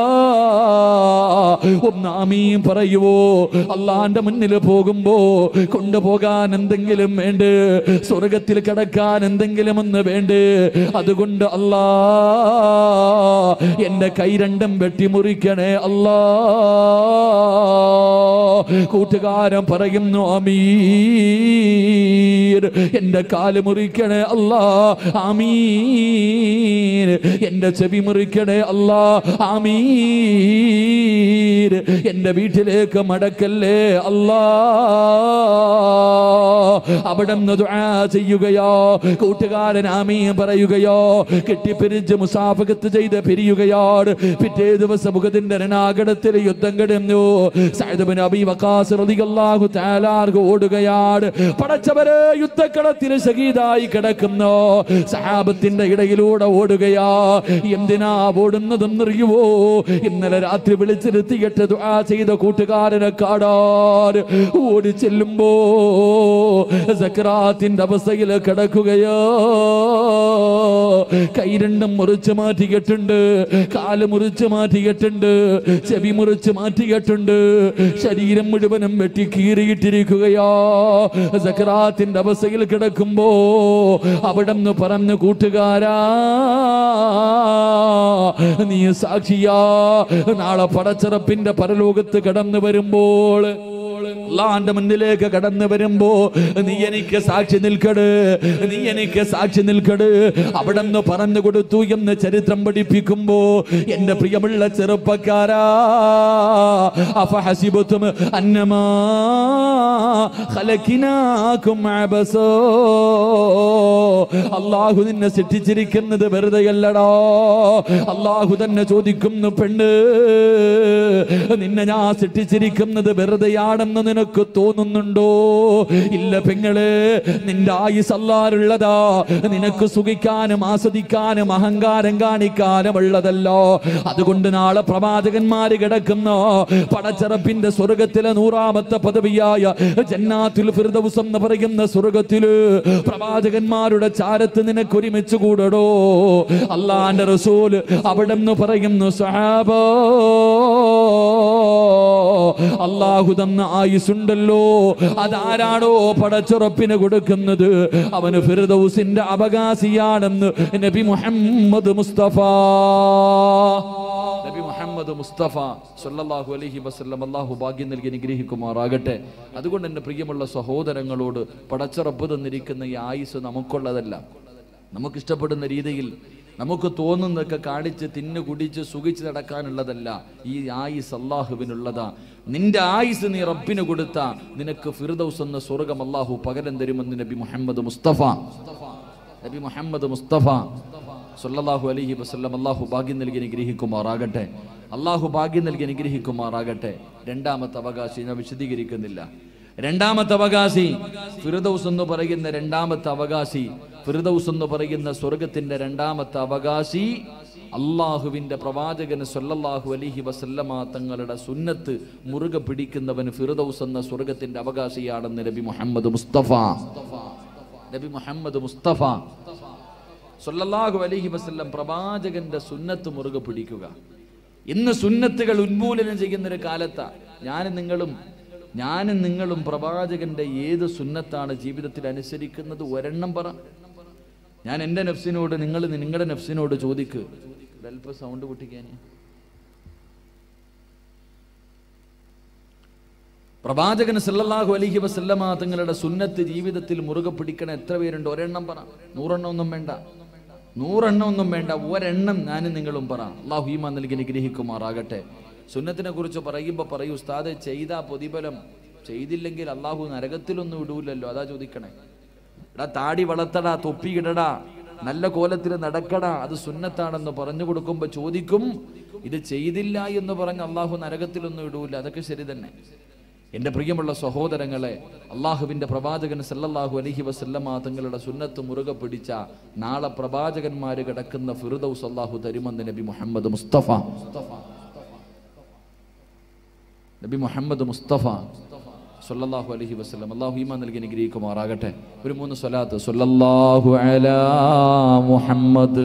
ഒന്ന് ആമീൻ പറയുവോ? അള്ളാന്റെ മുന്നിൽ പോകുമ്പോ കൊണ്ടുപോകാൻ എന്തെങ്കിലും വേണ്ടേ? സ്വർഗത്തിൽ കിടക്കാൻ എന്തെങ്കിലും ഒന്ന് വേണ്ടേ? അതുകൊണ്ട് അല്ലാ, എന്റെ കൈ രണ്ടും വെട്ടിമുറിക്കണേ അല്ലാ. കൂട്ടുകാരൻ പറയുന്നു, ആമീൻ. എന്റെ കാല് മുറിക്കണേ അല്ലാ, ആമീൻ. എന്റെ ചെവി മുറിക്കണേ അല്ലാ, ആമീൻ. എന്റെ വീട്ടിലേക്ക് മടക്കല്ലേ അല്ലാ. അവിടുന്ന് ദുആ ചെയ്യുകയോ, കൂട്ടുകാരൻ ആമീൻ പറയുകയോ, കെട്ടിപ്പിരിച്ച് മുസാഫഹത്ത് ചെയ്ത് പിരിയുകയാണ്. പിറ്റേ ദിവസം ഉഹദിന്റെ രണാങ്കണത്തിൽ യുദ്ധം കഴിഞ്ഞു. സഅദ് ഇബ്നു അബീ വഖാസ് റളിയല്ലാഹു തആല അൻഹു ഓടുകയാണ്. പടച്ചവരെ, യുദ്ധക്കളത്തിൽ ശഹീദായി കിടക്കുന്നു സഹാബത്തിന്റെ ഇടയിലൂടെ ഓടുകയാ. എന്തിനാ ഓടുന്നതെന്നറിയുവോ? ഇന്നലെ രാത്രി വിളിച്ചിരുത്തിയിട്ട് ദുആ ചെയ്ത കൂട്ടുകാരനെ കാണാൻ ഓടി ചെല്ലുമ്പോ സക്കറാത്തിന്റെ അവസ്ഥയിൽ കിടക്കുകയോ. കൈ രണ്ടും മുറിച്ച് മാറ്റിയിട്ടുണ്ട്, കാല് മുറിച്ച് മാറ്റിയിട്ടുണ്ട്, ചെവി മുറിച്ച് മാറ്റിയിട്ടുണ്ട്, ശരീരം മുഴുവനും വെട്ടി കീറിയിട്ടിരിക്കുകയോ. സക്കറാത്തിന്റെ അവസ്ഥയിൽ കിടക്കുമ്പോ അവിടെ നിന്ന് പറഞ്ഞു, കൂട്ടുകാരാ, നീ സാക്ഷിയാ, നാളെ പടച്ചിറപ്പിന്റെ പരലോകത്ത് കടന്നു വരുമ്പോൾ, അല്ലാഹുവിന്റെ മുന്നിലേക്ക് കടന്നു വരുമ്പോ നീ എനിക്ക് സാക്ഷി നിൽക്കട്, നീ എനിക്ക് സാക്ഷി നിൽക്കട്. അവിടെ നിന്ന് പറഞ്ഞു കൊടുത്തു എന്ന് ചരിത്രം പഠിപ്പിക്കുമ്പോ, എന്റെ പ്രിയമുള്ള ചെറുപ്പക്കാരാ, അഫഹസിബതും അന്നമാ ഖലഖനാകും അബസോ, അല്ലാഹു നിന്നെ സൃഷ്ടിച്ചിരിക്കുന്നത് വെറുതെയല്ലടാ. അല്ലാഹു തന്നെ ചോദിക്കുന്നു, പെണ്ണ്, നിന്നെ ഞാൻ സൃഷ്ടിച്ചിരിക്കുന്നത് വെറുതെയാണെന്ന് നിനക്ക് തോന്നുന്നുണ്ടോ? ഇല്ല പെങ്ങളെ, നിന്റെ ആയുസ് അല്ലാഹുള്ളതാ. നിനക്ക് സുഖിക്കാനും ആസ്വദിക്കാനും അഹങ്കാരം കാണിക്കാനും ഉള്ളതല്ലോ. അതുകൊണ്ട് നാളെ പ്രവാചകന്മാര് കിടക്കുന്ന പടച്ചിറപ്പിന്റെ സ്വർഗത്തിലെ നൂറാമത്തെ പദവിയായ ജന്നാത്തുൽ ഫിർദൗസ് എന്ന് പറയുന്ന സ്വർഗത്തില് പ്രവാചകന്മാരുടെ ചാരത്ത് നിനക്ക് ഒരുമിച്ച് കൂടടോ. അല്ലാഹുവിന്റെ റസൂല് അവിടെ നിന്ന് പറയുന്നു, സഹാബാ, അല്ലാഹു തന്ന ആയുസുണ്ടല്ലോ, അതാരാണോ പടച്ചുറപ്പിന് കൊടുക്കുന്നത് അവന് ഫിർദൗസിന്റെ അവകാശിയാണെന്ന് നബി മുഹമ്മദ് മുസ്തഫ നബി മുഹമ്മദ് മുസ്തഫ സല്ലല്ലാഹു അലൈഹി വസല്ലം അല്ലാഹു ഭാഗ്യം നൽകി അനുഗ്രഹിക്കുമാറാകട്ടെ. അതുകൊണ്ട് എൻ്റെ പ്രിയമുള്ള സഹോദരങ്ങളോട്, പടച്ചുറപ്പ് തന്നിരിക്കുന്ന ഈ ആയുസ് നമുക്കുള്ളതല്ല. നമുക്കിഷ്ടപ്പെടുന്ന രീതിയിൽ നമുക്ക് തോന്നുന്നതൊക്കെ കാണിച്ച് തിന്നു കുടിച്ച് സുഖിച്ച് നടക്കാനുള്ളതല്ല. ഈ ആയുസ് അല്ലാഹുവിനുള്ളതാ. നിന്റെ ആയുസ് നീ റബ്ബിന് കൊടുത്ത നിനക്ക് ഫിർദൗസ് എന്ന സ്വർഗം അല്ലാഹു പകരം തരുമെന്ന് നബി മുഹമ്മദ് മുസ്തഫ നബി മുഹമ്മദ് മുസ്തഫ സല്ലല്ലാഹു അലൈഹി വസല്ലം അല്ലാഹു ഭാഗ്യം നൽകി അനുഗ്രഹിക്കുമാറാകട്ടെ. അല്ലാഹു ഭാഗ്യം നൽകി അനുഗ്രഹിക്കുമാറാകട്ടെ. രണ്ടാമത്തെ അവകാശി ഞാൻ വിശദീകരിക്കുന്നില്ല. രണ്ടാമത്തെ അവകാശി ഫിർദൗസ് എന്ന് പറയുന്ന രണ്ടാമത്തെ അവകാശി ഫിർദൗസ് എന്ന് പറയുന്ന സ്വർഗത്തിന്റെ രണ്ടാമത്തെ അവകാശി അള്ളാഹുവിന്റെ പ്രവാചകന് സല്ലല്ലാഹു അലൈഹി വസല്ലമ തങ്ങളുടെ സുന്നത്ത് മുറുകെ പിടിക്കുന്നവൻ ഫിർദൗസ് എന്ന സ്വർഗത്തിന്റെ അവകാശിയാണെന്ന് നബി മുഹമ്മദ് മുസ്തഫ നബി മുഹമ്മദ് മുസ്തഫ സല്ലല്ലാഹു അലൈഹി വസല്ലം പ്രവാചകന്റെ സുന്നത്ത് മുറുകെ പിടിക്കുക. ഇന്ന് സുന്നത്തുകൾ ഉന്മൂലനം ചെയ്യുന്നൊരു കാലത്താ ഞാനും നിങ്ങളും ഞാനും നിങ്ങളും പ്രവാചകന്റെ ഏത് സുന്നത്താണ് ജീവിതത്തിൽ അനുസരിക്കുന്നത്? ഒരെണ്ണം പറ. ഞാൻ എൻ്റെ നഫ്സിനോട്, നിങ്ങൾ നിങ്ങളുടെ നഫ്സിനോട് ചോദിക്ക്. അല്പം സൗണ്ട് പൊട്ടിക്കാൻ. പ്രവാചകൻ സല്ലല്ലാഹു അലൈഹി വസല്ലമ തങ്ങളുടെ സുന്നത്ത് ജീവിതത്തിൽ മുറുകെ പിടിക്കണ എത്ര പേരുണ്ട്? ഒരെണ്ണം പറ. നൂറെണ്ണം ഒന്നും വേണ്ട, നൂറെണ്ണം ഒന്നും വേണ്ട, ഒരെണ്ണം ഞാനും നിങ്ങളും പറ. അല്ലാഹു ഈമാൻ നൽകി അനുഗ്രഹിക്കുമാറാകട്ടെ. സുന്നത്തിനെ കുറിച്ച് പറയുമ്പോൾ പറയൂ, ഉസ്താദെ, ചെയ്താ പ്രതിഫലം, ചെയ്തില്ലെങ്കിൽ അള്ളാഹു നരകത്തിലൊന്നും ഇടൂലല്ലോ. അതാ ചോദിക്കണേ. എടാ, താടി വളർത്തടാ, തൊപ്പി ഇടടാ, നല്ല കോലത്തിൽ നടക്കടാ, അത് സുന്നത്താണെന്ന് പറഞ്ഞു കൊടുക്കുമ്പോൾ ചോദിക്കും, ഇത് ചെയ്തില്ല എന്ന് പറഞ്ഞ് അള്ളാഹു നരകത്തിലൊന്നും ഇടൂല. അതൊക്കെ ശരി തന്നെ. എൻ്റെ പ്രിയമുള്ള സഹോദരങ്ങളെ, അള്ളാഹുവിൻ്റെ പ്രവാചകൻ സല്ലല്ലാഹു അലൈഹി വസല്ലമ തങ്ങളുടെ സുന്നത്ത് മുറുകെ പിടിച്ച നാളെ പ്രവാചകന്മാർ കിടക്കുന്ന ഫിർദൗസ് അള്ളാഹു തരുമെന്ന് നബി മുഹമ്മദ് മുസ്തഫ നബി മുഹമ്മദ് മുസ്തഫ സല്ലല്ലാഹു അലൈഹി വസല്ലം അല്ലാഹു ഈമാൻ നൽകി അനുഗ്രഹിക്കുമാറാകട്ടെ. ഒരു മൂന്ന് സ്വലാത്ത്. സല്ലല്ലാഹു അലാ മുഹമ്മദ്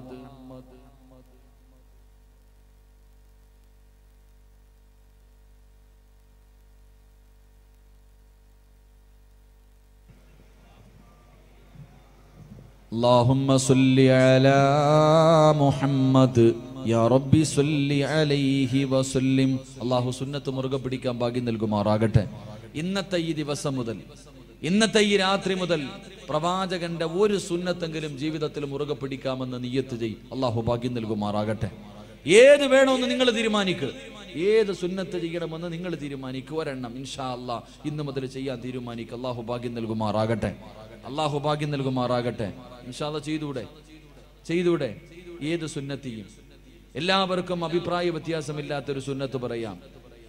അല്ലാഹുമ്മ സ്വല്ലി അലാ മുഹമ്മദ് യാ റബ്ബി സ്വല്ലി അലൈഹി വസല്ലിം. അല്ലാഹു സുന്നത്ത് മുറുകെ പിടിക്കാൻ ഭാഗ്യം നൽകുമാറാകട്ടെ. ഇന്നത്തെ ഈ ദിവസം മുതൽ, ഇന്നത്തെ ഈ രാത്രി മുതൽ പ്രവാചകന്റെ ഒരു സുന്നത്തെങ്കിലും ജീവിതത്തിൽ മുറുകെ പിടിക്കാമെന്ന് നിയ്യത്ത് ചെയ്. അല്ലാഹു ഭാഗ്യം നൽകുമാറാകട്ടെ. ഏത് വേണമെന്ന് നിങ്ങൾ തീരുമാനിക്കുക. ഏത് സുന്നത്ത് ചെയ്യണമെന്ന് നിങ്ങൾ തീരുമാനിക്കുക. ഒരെണ്ണം ഇൻഷാ അല്ലാഹ് ഇന്ന് മുതൽ ചെയ്യാൻ തീരുമാനിക്കുക. അല്ലാഹു ഭാഗ്യം നൽകുമാറാകട്ടെ. അല്ലാഹു ഭാഗ്യം നൽകുമാറാകട്ടെ. ഇൻഷാ അല്ലാഹ് ചെയ്തൂടെ ചെയ്തൂടെ ഏത് സുന്നത്തിയും എല്ലാവർക്കും അഭിപ്രായ വ്യത്യാസമില്ലാത്തൊരു സുന്നത്ത് പറയാം.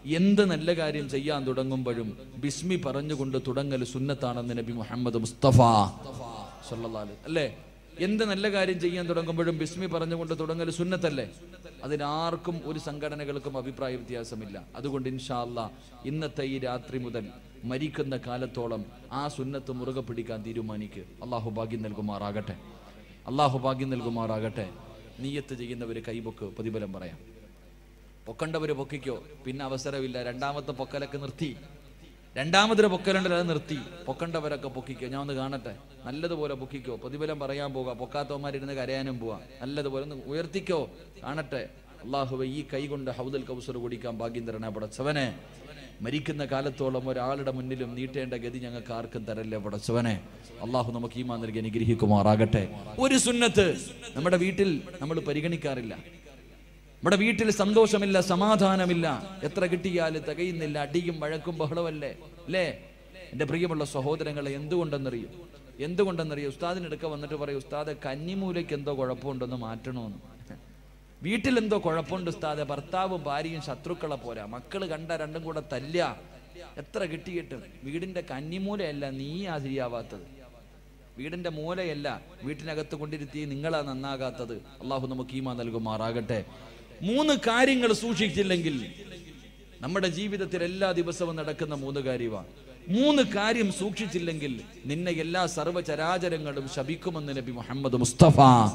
എന്ത് നല്ല കാര്യം ചെയ്യാൻ തുടങ്ങുമ്പോഴും ബിസ്മി പറഞ്ഞുകൊണ്ട് തുടങ്ങൽ സുന്നത്താണെന്ന് നബി മുഹമ്മദ് മുസ്തഫ സല്ലല്ലാഹു അലൈഹി അല്ലേ? എന്ത് നല്ല കാര്യം ചെയ്യാൻ തുടങ്ങുമ്പോഴും ബിസ്മി പറഞ്ഞുകൊണ്ട് തുടങ്ങൽ സുന്നത്തല്ലേ? അതിനാർക്കും ഒരു സംഘടനകൾക്കും അഭിപ്രായ വ്യത്യാസമില്ല. അതുകൊണ്ട് ഇൻഷാ അല്ലാഹ് ഇന്നത്തെ ഈ രാത്രി മുതൽ മരിക്കുന്ന കാലത്തോളം ആ സുന്നത്ത് മുറുകെ പിടിക്കാൻ തീരുമാനിക്കുക. അള്ളാഹു ഭാഗ്യം നൽകുമാറാകട്ടെ. അള്ളാഹു ഭാഗ്യം നൽകുമാറാകട്ടെ. നിയ്യത്ത് ചെയ്യുന്നവര് കൈപൊക്ക്, പ്രതിഫലം പറയാം. പൊക്കണ്ടവര് പൊക്കിക്കോ, പിന്നെ അവസരമില്ല. രണ്ടാമത്തെ പൊക്കലൊക്കെ നിർത്തി, രണ്ടാമതൊരു പൊക്കലുണ്ടല്ലോ അത് നിർത്തി. പൊക്കണ്ടവരൊക്കെ പൊക്കിക്കോ, ഞാൻ ഒന്ന് കാണട്ടെ. നല്ലതുപോലെ പൊക്കിക്കോ, പ്രതിഫലം പറയാൻ പോകാം. പൊക്കാത്തവന്മാരിരുന്ന് കരയാനും പോവാ. നല്ലതുപോലെ ഒന്ന് ഉയർത്തിക്കോ, കാണട്ടെ. അള്ളാഹുവേ, ഈ കൈ കൊണ്ട് ഹൗദൽ കൗസർ കുടിക്കാൻ ഭാഗ്യം തരണേ പടച്ചവനെ. മരിക്കുന്ന കാലത്തോളം ഒരാളുടെ മുന്നിലും നീട്ടേണ്ട ഗതി ഞങ്ങൾക്ക് ആർക്കും തരല്ലേ പടച്ചവനെ. അള്ളാഹു നമുക്ക് ഈമാൻ നൽകി അനുഗ്രഹിക്കുമാറാകട്ടെ. ഒരു സുന്നത്ത് നമ്മുടെ വീട്ടിൽ നമ്മൾ പരിഗണിക്കാറില്ല. നമ്മുടെ വീട്ടിൽ സന്തോഷമില്ല, സമാധാനമില്ല. എത്ര കിട്ടിയാലും തികയുന്നില്ല. അടിയും വഴക്കും ബഹളമല്ലേ അല്ലേ? എൻ്റെ പ്രിയമുള്ള സഹോദരങ്ങളെ, എന്തുകൊണ്ടെന്നറിയോ എന്തുകൊണ്ടെന്നറിയോ ഉസ്താദിനെടുക്ക വന്നിട്ട് പറയും, ഉസ്താദ് കന്നിമൂലയ്ക്ക് എന്തോ കുഴപ്പമുണ്ടെന്ന് മാറ്റണമെന്ന്. വീട്ടിലെന്തോ കുഴപ്പമുണ്ട് ഉസ്താദെ, ഭർത്താവും ഭാര്യയും ശത്രുക്കളെ പോരാ, മക്കള് കണ്ട രണ്ടും കൂടെ തല്ല. എത്ര കിട്ടിയിട്ടും വീടിന്റെ കന്നിമൂലയല്ല നീയാ ശരിയാവാത്തത്, വീടിന്റെ മൂലയല്ല വീട്ടിനകത്ത് കൊണ്ടിരുത്തി നിങ്ങളാ നന്നാകാത്തത്. അള്ളാഹു നമുക്ക് ഈമാൻ നൽകുമാറാകട്ടെ. മൂന്ന് കാര്യങ്ങൾ സൂക്ഷിച്ചില്ലെങ്കിൽ നമ്മുടെ ജീവിതത്തിൽ എല്ലാ ദിവസവും നടക്കുന്ന മൂന്ന് കാര്യമാണ്. മൂന്ന് കാര്യം സൂക്ഷിച്ചില്ലെങ്കിൽ നിന്നെ എല്ലാ സർവ്വചരാചരങ്ങളും ശപിക്കുമെന്ന് നബി മുഹമ്മദ് മുസ്തഫ.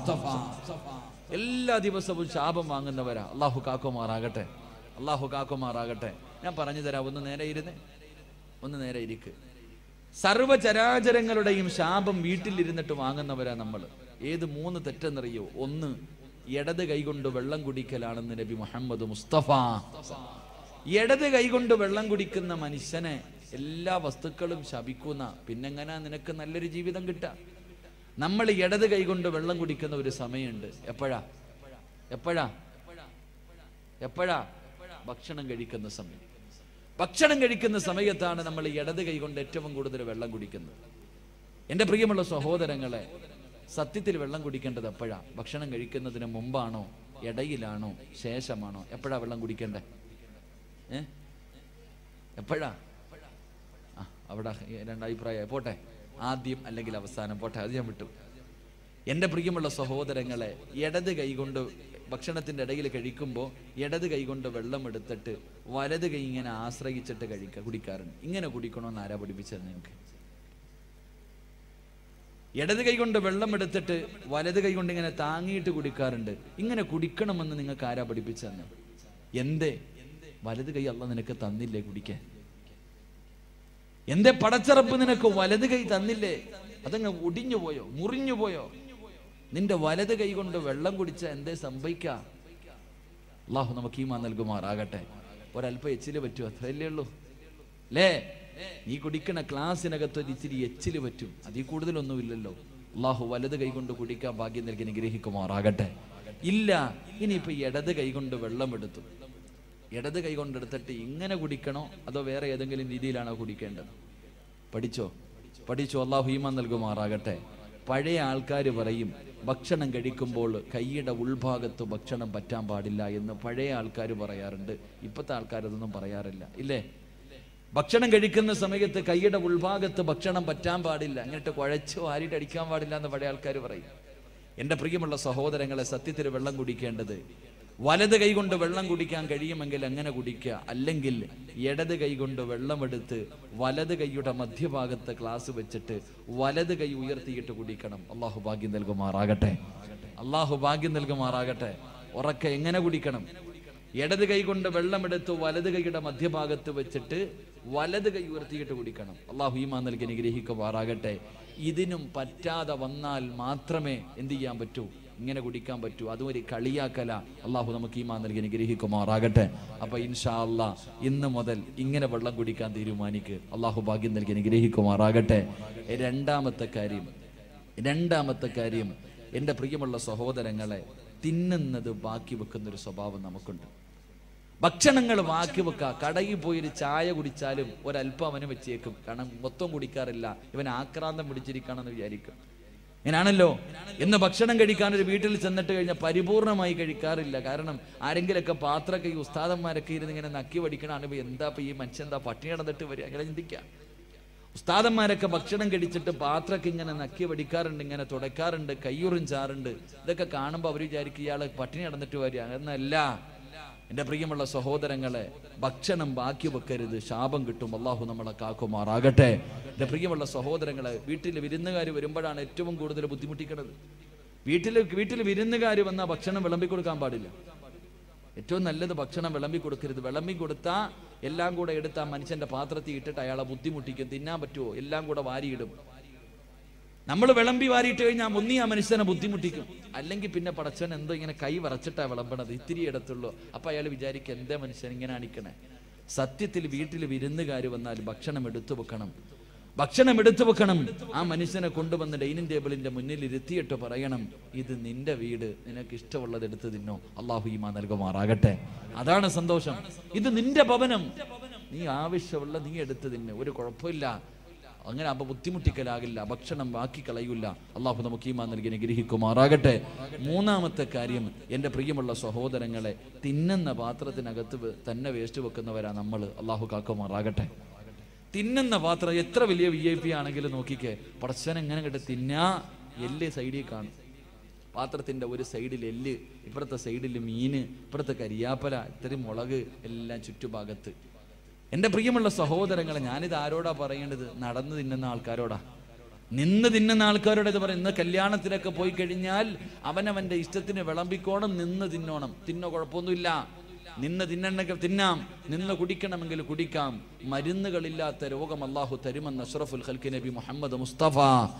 എല്ലാ ദിവസവും ശാപം വാങ്ങുന്നവരാ. അള്ളാഹു കാക്കുമാറാകട്ടെ. അള്ളാഹു കാക്കുമാറാകട്ടെ. ഞാൻ പറഞ്ഞു തരാം, ഒന്ന് നേരെ ഇരുന്ന് ഒന്ന് നേരെ ഇരിക്ക്. സർവചരാചരങ്ങളുടെയും ശാപം വീട്ടിലിരുന്നിട്ട് വാങ്ങുന്നവരാ നമ്മൾ. ഏത് മൂന്ന് തെറ്റെന്നറിയോ? ഒന്ന്, ഇടത് കൈകൊണ്ട് വെള്ളം കുടിക്കലാണെന്ന് നബി മുഹമ്മദ് മുസ്തഫ. ഇടത് കൈകൊണ്ട് വെള്ളം കുടിക്കുന്ന മനുഷ്യനെ എല്ലാ വസ്തുക്കളും ശപിക്കുന്ന, പിന്നെങ്ങനെ നിനക്ക് നല്ലൊരു ജീവിതം കിട്ടുക? നമ്മൾ ഇടത് കൈകൊണ്ട് വെള്ളം കുടിക്കുന്ന ഒരു സമയമുണ്ട്. എപ്പോഴാ എപ്പോഴാ എപ്പോഴാ ഭക്ഷണം കഴിക്കുന്ന സമയം. ഭക്ഷണം കഴിക്കുന്ന സമയത്താണ് നമ്മൾ ഇടത് കൈകൊണ്ട് ഏറ്റവും കൂടുതൽ വെള്ളം കുടിക്കുന്നത്. എൻ്റെ പ്രിയമുള്ള സഹോദരങ്ങളെ, സത്യത്തിൽ വെള്ളം കുടിക്കേണ്ടത് എപ്പോഴാ? ഭക്ഷണം കഴിക്കുന്നതിന് മുമ്പാണോ, ഇടയിലാണോ, ശേഷമാണോ? എപ്പോഴാ വെള്ളം കുടിക്കേണ്ടേ? ഏ എപ്പോഴാ? ആ അവിടെ രണ്ടഭിപ്രായം. പോട്ടെ, ആദ്യം അല്ലെങ്കിൽ അവസാനം, പോട്ടെ, അത് ഞാൻ വിട്ടു. എൻ്റെ പ്രിയമുള്ള സഹോദരങ്ങളെ, ഇടത് കൈകൊണ്ട് ഭക്ഷണത്തിൻ്റെ ഇടയിൽ കഴിക്കുമ്പോൾ ഇടത് കൈകൊണ്ട് വെള്ളം എടുത്തിട്ട് വലത് കൈ ഇങ്ങനെ ആശ്രയിച്ചിട്ട് കഴിക്കുക കുടിക്കാറുണ്ട്. ഇങ്ങനെ കുടിക്കണമെന്ന് ആരാ പഠിപ്പിച്ചത് നിങ്ങൾക്ക്? ഇടത് കൈ കൊണ്ട് വെള്ളം എടുത്തിട്ട് വലത് കൈ കൊണ്ട് ഇങ്ങനെ താങ്ങിയിട്ട് കുടിക്കാറുണ്ട്. ഇങ്ങനെ കുടിക്കണമെന്ന് നിങ്ങൾക്ക് ആരാ പഠിപ്പിച്ചെന്ന്? എന്തേ വലത് കൈ അള്ളാഹ് നിനക്ക് തന്നില്ലേ കുടിക്കാൻ? എന്തേ പടച്ചറപ്പ് നിനക്ക് വലത് കൈ തന്നില്ലേ? അതങ്ങ് ഒടിഞ്ഞു പോയോ, മുറിഞ്ഞു പോയോ? നിന്റെ വലത് കൈ കൊണ്ട് വെള്ളം കുടിച്ച എന്തേ സംഭവിക്ക? അള്ളാഹു നമുക്ക് ഈമാൻ നൽകുമാറാകട്ടെ. ഒരല്പം എച്ചില് പറ്റും, അത്രയല്ലേ ഉള്ളൂ അല്ലേ? നീ കുടിക്കണ ക്ലാസ്സിനകത്ത് ഒരു ഇച്ചിരി എച്ചില് പറ്റും, അതിൽ കൂടുതലൊന്നും ഇല്ലല്ലോ. അള്ളാഹു വലത് കൈ കൊണ്ട് കുടിക്കാൻ ഭാഗ്യം നൽകി അനുഗ്രഹിക്കുമാറാകട്ടെ. ഇല്ല, ഇനിയിപ്പോ ഇടത് കൈ കൊണ്ട് വെള്ളം എടുത്തു, ഇടത് കൈ കൊണ്ടെടുത്തിട്ട് ഇങ്ങനെ കുടിക്കണോ അതോ വേറെ ഏതെങ്കിലും രീതിയിലാണോ കുടിക്കേണ്ടത്? പഠിച്ചോ പഠിച്ചോ അള്ളാഹു ഈമാൻ നൽകുമാറാകട്ടെ. പഴയ ആൾക്കാർ പറയും, ഭക്ഷണം കഴിക്കുമ്പോൾ കൈയുടെ ഉൾഭാഗത്ത് ഭക്ഷണം പറ്റാൻ പാടില്ല എന്ന് പഴയ ആൾക്കാർ പറയാറുണ്ട്. ഇപ്പോഴത്തെ ആൾക്കാർ അതൊന്നും പറയാറില്ല, ഇല്ലേ? ഭക്ഷണം കഴിക്കുന്ന സമയത്ത് കൈയുടെ ഉൾഭാഗത്ത് ഭക്ഷണം പറ്റാൻ പാടില്ല, അങ്ങോട്ട് കുഴച്ച് വാരിയിട്ട് അടിക്കാൻ പാടില്ല എന്ന് പഴയ ആൾക്കാർ പറയും. എൻ്റെ പ്രിയമുള്ള സഹോദരങ്ങളെ, സത്യത്തിൽ വെള്ളം കുടിക്കേണ്ടത് വലത് കൈ കൊണ്ട് വെള്ളം കുടിക്കാൻ കഴിയുമെങ്കിൽ അങ്ങനെ കുടിക്കുക. അല്ലെങ്കിൽ ഇടത് കൈ കൊണ്ട് വെള്ളമെടുത്ത് വലത് കൈയുടെ മധ്യഭാഗത്ത് ഗ്ലാസ് വെച്ചിട്ട് വലത് കൈ ഉയർത്തിയിട്ട് കുടിക്കണം. അള്ളാഹു ഭാഗ്യം നൽകുമാറാകട്ടെ. അള്ളാഹു ഭാഗ്യം നൽകുമാറാകട്ടെ. ഉറക്കെ എങ്ങനെ കുടിക്കണം? ഇടത് കൈ കൊണ്ട് വെള്ളമെടുത്ത് വലത് കൈയുടെ മധ്യഭാഗത്ത് വെച്ചിട്ട് വലത് കൈ ഉയർത്തിയിട്ട് കുടിക്കണം. അള്ളാഹു ഈമാൻ നൽകി അനുഗ്രഹിക്കുമാറാകട്ടെ. ഇതിനും പറ്റാതെ വന്നാൽ മാത്രമേ എന്ത് ചെയ്യാൻ പറ്റൂ? ഇങ്ങനെ കുടിക്കാൻ പറ്റൂ. അതും ഒരു കളിയാക്കല. അള്ളാഹു നമുക്ക് ഈമാൻ നൽകി അനുഗ്രഹിക്കുമാറാകട്ടെ. അപ്പൊ ഇൻഷാ അല്ലാ ഇന്ന് മുതൽ ഇങ്ങനെ വെള്ളം കുടിക്കാൻ തീരുമാനിക്ക്. അള്ളാഹു ഭാഗ്യം നൽകി അനുഗ്രഹിക്കുമാറാകട്ടെ. രണ്ടാമത്തെ കാര്യം രണ്ടാമത്തെ കാര്യം എൻ്റെ പ്രിയമുള്ള സഹോദരങ്ങളെ, തിന്നുന്നത് ബാക്കി വെക്കുന്നൊരു സ്വഭാവം നമുക്കുണ്ട്. ഭക്ഷണങ്ങൾ ബാക്കി വെക്കുക. കടയിൽ പോയൊരു ചായ കുടിച്ചാലും ഒരല്പം അവന് വെച്ചേക്കും. കാരണം മൊത്തം കുടിക്കാറില്ല, ഇവൻ ആക്രാന്തം പിടിച്ചിരിക്കുകയാണെന്ന് വിചാരിക്കും. ഇങ്ങനാണല്ലോ. എന്ന് ഭക്ഷണം കഴിക്കാൻ ഒരു വീട്ടിൽ ചെന്നിട്ട് കഴിഞ്ഞാൽ പരിപൂർണമായി കഴിക്കാറില്ല. കാരണം ആരെങ്കിലൊക്കെ പാത്രമൊക്കെ ഈ ഉസ്താദന്മാരൊക്കെ ഇരുന്ന് ഇങ്ങനെ നക്കി വടിക്കണാണ്. എന്താ ഇപ്പൊ ഈ മനുഷ്യൻ എന്താ പട്ടിണി നടന്നിട്ട് വരിക, അങ്ങനെ ചിന്തിക്കാം. ഉസ്താദന്മാരൊക്കെ ഭക്ഷണം കഴിച്ചിട്ട് പാത്രമൊക്കെ ഇങ്ങനെ നക്കി വടിക്കാറുണ്ട്, ഇങ്ങനെ തുടയ്ക്കാറുണ്ട്, കയ്യുറിഞ്ചാറുണ്ട്. ഇതൊക്കെ കാണുമ്പോൾ അവർ വിചാരിക്കും ഇയാള് പട്ടിണി നടന്നിട്ട് വരിക. എന്നല്ല എൻ്റെ പ്രിയമുള്ള സഹോദരങ്ങളെ, ഭക്ഷണം ബാക്കി വെക്കരുത്, ശാപം കിട്ടും. അള്ളാഹു നമ്മളെ കാക്കുമാറാകട്ടെ. എൻ്റെ പ്രിയമുള്ള സഹോദരങ്ങളെ, വീട്ടിൽ വിരുന്നുകാർ വരുമ്പോഴാണ് ഏറ്റവും കൂടുതൽ ബുദ്ധിമുട്ടിക്കുന്നത്. വീട്ടിൽ വീട്ടിൽ വിരുന്നുകാർ വന്നാൽ ഭക്ഷണം വിളമ്പി കൊടുക്കാൻ പാടില്ല. ഏറ്റവും നല്ലത് ഭക്ഷണം വിളമ്പി കൊടുക്കരുത്. വിളമ്പി കൊടുത്താൽ എല്ലാം കൂടെ എടുത്ത് ആ മനുഷ്യന്റെ പാത്രത്തിൽ ഇട്ടിട്ട് അയാളെ ബുദ്ധിമുട്ടിക്കും. തിന്നാൻ പറ്റുമോ? എല്ലാം കൂടെ വാരിയിടും. നമ്മൾ വിളമ്പി വാരിയിട്ട് കഴിഞ്ഞാൽ ഒന്നി ആ മനുഷ്യനെ ബുദ്ധിമുട്ടിക്കും, അല്ലെങ്കിൽ പിന്നെ പടച്ചവൻ എന്തോ ഇങ്ങനെ കൈ വറച്ചിട്ടാ വിളമ്പണത്, ഇത്തിരി എടുത്തുള്ളൂ. അപ്പൊ അയാൾ വിചാരിക്കും എന്താ മനുഷ്യൻ ഇങ്ങനെ അണിക്കണേ. സത്യത്തിൽ വീട്ടിൽ വിരുന്നുകാർ വന്നാൽ ഭക്ഷണം എടുത്തു വെക്കണം, ഭക്ഷണം എടുത്തു വെക്കണം. ആ മനുഷ്യനെ കൊണ്ടുവന്ന് ഡൈനിങ് ടേബിളിന്റെ മുന്നിൽ ഇരുത്തിയിട്ട് പറയണം, ഇത് നിന്റെ വീട്, നിനക്ക് ഇഷ്ടമുള്ളത് എടുത്ത് തിന്നോ, അള്ളാഹു ഈമാൻ നൽകുമാറാകട്ടെ. അതാണ് സന്തോഷം. ഇത് നിന്റെ ഭവനം, നീ ആവശ്യമുള്ള നീ എടുത്ത് തിന്നെ, ഒരു കുഴപ്പമില്ല. അങ്ങനെ അപ്പൊ ബുദ്ധിമുട്ടിക്കലാകില്ല, ഭക്ഷണം ബാക്കി കളയൂല. അള്ളാഹു നമുക്ക് ഈമാൻ നൽകി അനുഗ്രഹിക്കുമാറാകട്ടെ. മൂന്നാമത്തെ കാര്യം, എൻ്റെ പ്രിയമുള്ള സഹോദരങ്ങളെ, തിന്നുന്ന പാത്രത്തിനകത്ത് തന്നെ വേസ്റ്റ് വെക്കുന്നവരാ നമ്മൾ. അള്ളാഹു കാക്കുമാറാകട്ടെ. തിന്നുന്ന പാത്രം എത്ര വലിയ വി ഐ പി ആണെങ്കിലും നോക്കിക്കേ, പടച്ചവൻ എങ്ങനെ കേട്ട് തിന്നാ എല്ല് സൈഡിൽ കാണും. പാത്രത്തിന്റെ ഒരു സൈഡിൽ എല്ല്, ഇപ്പുറത്തെ സൈഡിൽ മീന്, ഇപ്പുറത്തെ കരിയാപ്പല, ഇത്രയും മുളക് എല്ലാം ചുറ്റുഭാഗത്ത്. എൻ്റെ പ്രിയമുള്ള സഹോദരങ്ങളെ, ഞാനിത് ആരോടാ പറയേണ്ടത്? നടന്ന് തിന്നുന്ന ആൾക്കാരോടാ, നിന്ന് തിന്നുന്ന ആൾക്കാരോട് ഇത് പറയും. ഇന്ന് കല്യാണത്തിനൊക്കെ പോയി കഴിഞ്ഞാൽ അവനവന്റെ ഇഷ്ടത്തിന് വിളമ്പിക്കോണം, നിന്ന് തിന്നോണം. തിന്നോ, കുഴപ്പമൊന്നുമില്ല. നിന്ന് തിന്നണമെങ്കിൽ തിന്നാം, നിന്ന് കുടിക്കണമെങ്കിൽ കുടിക്കാം. മരുന്നുകളില്ലാത്ത രോഗം അള്ളാഹു തരുമെന്ന് അഷ്റഫുൽ ഖൽഖി നബി മുഹമ്മദ് മുസ്തഫ.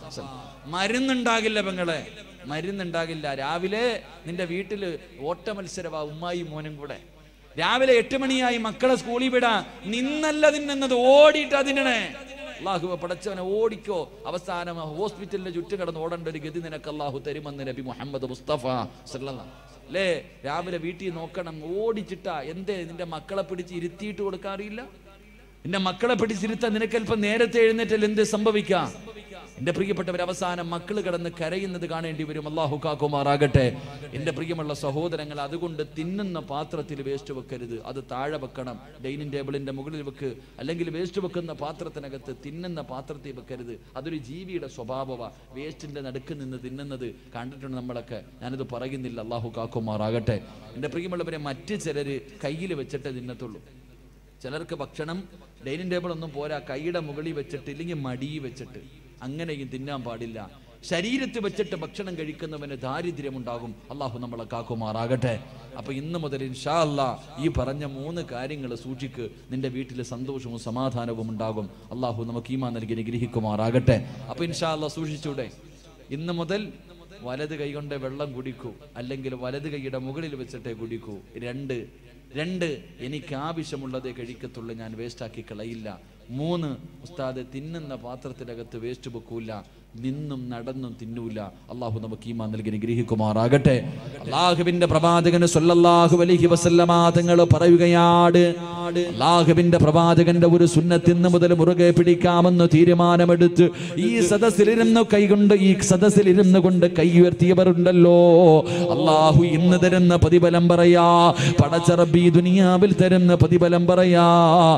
മരുന്നുണ്ടാകില്ല പെങ്ങളെ, മരുന്നുണ്ടാകില്ല. രാവിലെ നിന്റെ വീട്ടില് ഓട്ട മത്സരവാ, ഉമ്മായി മോനും കൂടെ. രാവിലെ എട്ട് മണിയായി മക്കളെ സ്കൂളിൽ വിടാ, നിന്നല്ല തിന്നുന്നത്, ഓടിയിട്ടാ തിന്നണേ. അള്ളാഹു പടച്ചവനെ ഓടിക്കോ, അവസാനം ഹോസ്പിറ്റലിന്റെ ചുറ്റും കിടന്ന് ഓടേണ്ട ഒരു ഗതി നിനക്ക് അള്ളാഹു തരുമെന്ന് നബി മുഹമ്മദ് മുസ്തഫ സല്ലല്ലാഹു അല്ലേ. രാവിലെ വീട്ടിൽ നോക്കണം, ഓടിച്ചിട്ടാ. എന്തേ നിന്റെ മക്കളെ പിടിച്ച് ഇരുത്തിയിട്ട് കൊടുക്കാറില്ല? നിന്റെ മക്കളെ പിടിച്ചിരുത്താൻ നിനക്ക് അല്പം നേരത്തെ എഴുന്നേറ്റാൽ എന്ത് സംഭവിക്കാം? എന്റെ പ്രിയപ്പെട്ടവർ, അവസാനം മക്കൾ കിടന്ന് കരയുന്നത് കാണേണ്ടി വരും. അല്ലാഹു കാക്കുമാറാകട്ടെ. എന്റെ പ്രിയമുള്ള സഹോദരങ്ങൾ, അതുകൊണ്ട് തിന്നുന്ന പാത്രത്തിൽ വേസ്റ്റ് വെക്കരുത്, അത് താഴെ വെക്കണം. ഡൈനിങ് ടേബിളിന്റെ മുകളിൽ വെക്ക്, അല്ലെങ്കിൽ വേസ്റ്റ് വെക്കുന്ന പാത്രത്തിനകത്ത് തിന്നുന്ന പാത്രത്തിൽ വെക്കരുത്. അതൊരു ജീവിയുടെ സ്വഭാവമാണ്. വേസ്റ്റിന്റെ നടുക്ക് നിന്ന് തിന്നുന്നത് കണ്ടിട്ടുണ്ട് നമ്മളൊക്കെ, ഞാനിത് പറയുന്നില്ല. അല്ലാഹു കാക്കുമാറാകട്ടെ. എന്റെ പ്രിയമുള്ളവരെ, മറ്റ് ചിലര് കയ്യിൽ വെച്ചിട്ടേ തിന്നത്തുള്ളൂ. ചിലർക്ക് ഭക്ഷണം ഡൈനിങ് ടേബിൾ ഒന്നും പോരാ, കൈയുടെ മുകളിൽ വെച്ചിട്ട്, ഇല്ലെങ്കിൽ മടി വെച്ചിട്ട്, അങ്ങനെയും തിന്നാൻ പാടില്ല. ശരീരത്തിൽ വെച്ചിട്ട് ഭക്ഷണം കഴിക്കുന്നവന് ദാരിദ്ര്യമുണ്ടാകും. അള്ളാഹു നമ്മളെ കാക്കുമാറാകട്ടെ. അപ്പൊ ഇന്ന് മുതൽ ഇൻഷാ അല്ലാ ഈ പറഞ്ഞ മൂന്ന് കാര്യങ്ങൾ സൂക്ഷിക്ക്, നിന്റെ വീട്ടിൽ സന്തോഷവും സമാധാനവും ഉണ്ടാകും. അള്ളാഹു നമുക്ക് ഈമാൻ നൽകി അനുഗ്രഹിക്കുമാറാകട്ടെ. അപ്പൊ ഇൻഷാ അല്ലാ സൂക്ഷിച്ചൂടെ? ഇന്ന് മുതൽ വലത് കൈ കൊണ്ട് വെള്ളം കുടിക്കൂ, അല്ലെങ്കിൽ വലത് കൈയുടെ മുകളിൽ വെച്ചിട്ടേ കുടിക്കൂ. രണ്ട് രണ്ട് എനിക്ക് ആവശ്യമുള്ളതേ കഴിക്കത്തുള്ളൂ, ഞാൻ വേസ്റ്റാക്കി കളയില്ല. മൂന്ന്, ഉസ്താദ് തിന്നുന്ന പാത്രത്തിനകത്ത് വേസ്റ്റ് വെക്കൂല, നിന്നും നടന്നും തിന്നൂല. അള്ളാഹു നമുക്ക് ഈമാൻ നൽകി അനുഗ്രഹിക്കുമാറാകട്ടെ. അള്ളാഹുവിന്റെ പ്രവാചകന് സ്വല്ലല്ലാഹു അലൈഹി വസല്ലമ തങ്ങൾ പറയുകയാണ്, അള്ളാഹുവിന്റെ പ്രവാചകന്റെ ഒരു സുന്നത്ത് ഇന്ന് മുതൽ മുറുകെ പിടിക്കാമെന്ന് തീരുമാനമെടുത്ത് ഈ സദസ്സിലിരുന്ന് കൈകൊണ്ട് ഈ സദസ്സിലിരുന്ന് കൊണ്ട് കൈ ഉയർത്തിയവരുണ്ടല്ലോ, അള്ളാഹു ഇന്ന് തരുന്ന പ്രതിഫലം പറയാ, പടച്ച റബ്ബി ദുനിയാവിൽ തരുന്ന പ്രതിഫലം പറയാ.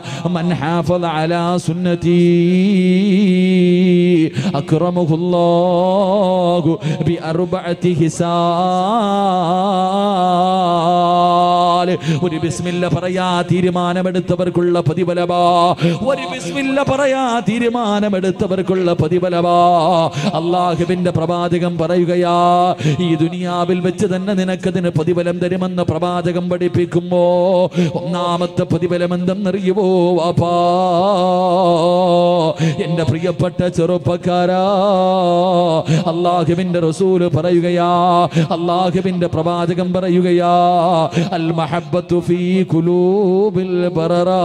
മൻ ഹാഫള അലാ സുന്നതി അക്രമ അല്ലാഹു ബിഅർബഅതി ഹിസാൽ. ഒരു ബിസ്മില്ല പറയാ തീരുമാനമെടുത്തവർക്കുള്ള പ്രതിഫലമാ. ഒരു ബിസ്മില്ല പറയാ തീരുമാനമെടുത്തവർക്കുള്ള പ്രതിഫലമാ. അല്ലാഹുവിന്റെ പ്രവാചകൻ പറയുകയാ, ഈ ദുനിയാവിൽ വെച്ച് തന്നെ നിനക്കതിന് പ്രതിഫലം തരുമെന്ന് പ്രവാചകൻ പഠിപ്പിക്കുമ്പോ ഒന്നാമത്തെ പ്രതിഫലം എന്തെന്നറിയുവോ വാപ്പാ? എന്റെ പ്രിയപ്പെട്ട ചെറുപ്പക്കാരാ, അല്ലാഹുവിന്റെ റസൂല് പറയുകയാ, അല്ലാഹുവിന്റെ പ്രവാചകൻ പറയുകയാ, അൽ മഹബ്ബത്തു ഫീ ഖുലൂബിൽ ബററാ.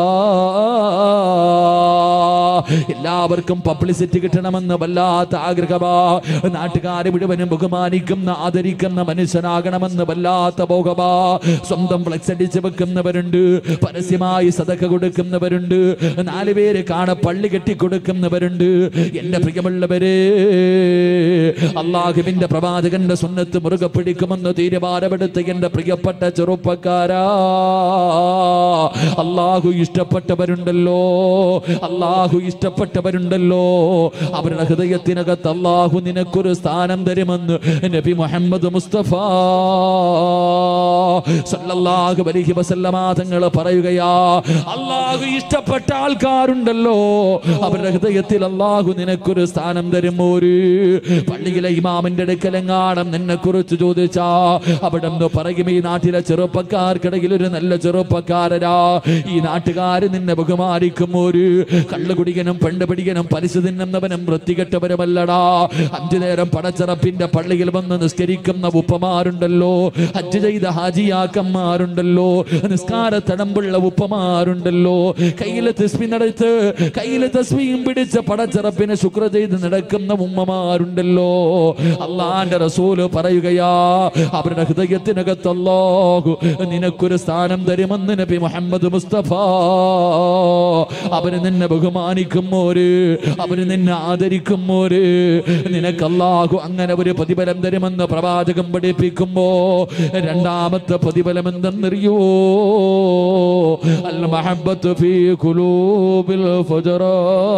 എല്ലാവർക്കും പബ്ലിസിറ്റി കിട്ടണമെന്ന് വല്ലാത്ത ആഗ്രഹമാ. നാട്ടുകാരെ മുഴുവനും ബഹുമാനിക്കുന്ന ആദരിക്കുന്ന മനുഷ്യനാകണമെന്ന് വല്ലാത്ത ഭോഗമാ. സ്വന്തം ഫ്ലെക്സ് അടിച്ച് വെക്കുന്നവരുണ്ട്, പരസ്യമായി സദഖ കൊടുക്കുന്നവരുണ്ട്, നാലുപേര് കാണ പള്ളി കെട്ടി കൊടുക്കുന്നവരുണ്ട്. എന്റെ പ്രിയമുള്ളവരെ, അള്ളാഹുവിന്റെ പ്രവാചകന്റെ സുന്നത്ത് മുറുകെ പിടിക്കുമെന്ന് തീരുമാനമെടുത്ത് എന്റെ പ്രിയപ്പെട്ട ചെറുപ്പക്കാരാ, അള്ളാഹു ഇഷ്ടപ്പെട്ടവരുണ്ടല്ലോ, അള്ളാഹു ഇഷ്ടപ്പെട്ടവരുണ്ടല്ലോ. അവരുടെ ഹൃദയത്തിനകത്ത് അള്ളാഹു നിനക്കൊരു സ്ഥാനം തരുമെന്ന് നബി മുഹമ്മദ് മുസ്തഫ സല്ലല്ലാഹു അലൈഹി വസല്ലമ തങ്ങൾ പറയുകയാ. അള്ളാഹു ഇഷ്ടപ്പെട്ട ആൾക്കാരുണ്ടല്ലോ, അവരുടെ ഹൃദയത്തിൽ അള്ളാഹു നിനക്കൊരു സ്ഥാനം തരും. ഒരു പള്ളിയിലെ ഇമാമിന്റെ അടുക്കലെങ്ങാണം നിന്നെ കുറിച്ച് ചോദിച്ചാ അവിടെ നിന്ന് പറയും, ഈ നാട്ടിലെ ചെറുപ്പക്കാർക്കിടയിൽ ഒരു നല്ല ചെറുപ്പക്കാരനാ, ഈ നാട്ടുകാര് നിന്നെ ബഹുമാനിക്കും. ഒരു കള്ളുകുടികനും പെണ്ണുപിടികനും പലിശ തിന്നുന്നവനും വൃത്തികെട്ടവരുമല്ലടാ. അഞ്ചു നേരം പടച്ചിറപ്പിന്റെ പള്ളിയിൽ വന്ന് നിസ്കരിക്കുന്ന ഉപ്പമാരുണ്ടല്ലോ, ഹജ്ജ് ചെയ്ത ഹാജിയാക്കന്മാരുണ്ടല്ലോ, നിസ്കാര തടമ്പുള്ള ഉപ്പമാരുണ്ടല്ലോ, കയ്യിലെ തസ്ബീഹ് നടത്ത് കയ്യിലെ തസ്ബീഹും പിടിച്ച പടച്ചിറപ്പിനെ ശുക്ർ ചെയ്ത് നടക്കുന്ന ഉമ്മമാരുണ്ടല്ലോ. അള്ളാന്റെ റസൂല് പറയുകയാ, അവരുടെ ഹൃദയത്തിനകത്ത് അല്ലാഹു നിനക്കൊരു സ്ഥാനം തരുമെന്ന് നബി മുഹമ്മദ് മുസ്തഫ. അവര് നിന്നെ ബഹുമാനിക്കുമോര്, അവര് നിന്നെ ആദരിക്കുമോര്, നിനക്ക് അല്ലാഹു അങ്ങനെ ഒരു പ്രതിഫലം തരുമെന്ന് പ്രവാചകം പഠിപ്പിക്കുമ്പോ രണ്ടാമത്തെ പ്രതിഫലം എന്തെന്നറിയോ? അൽ മഹബ്ബത്തു ഫീ ഖുലൂബിൽ ഫജറാ.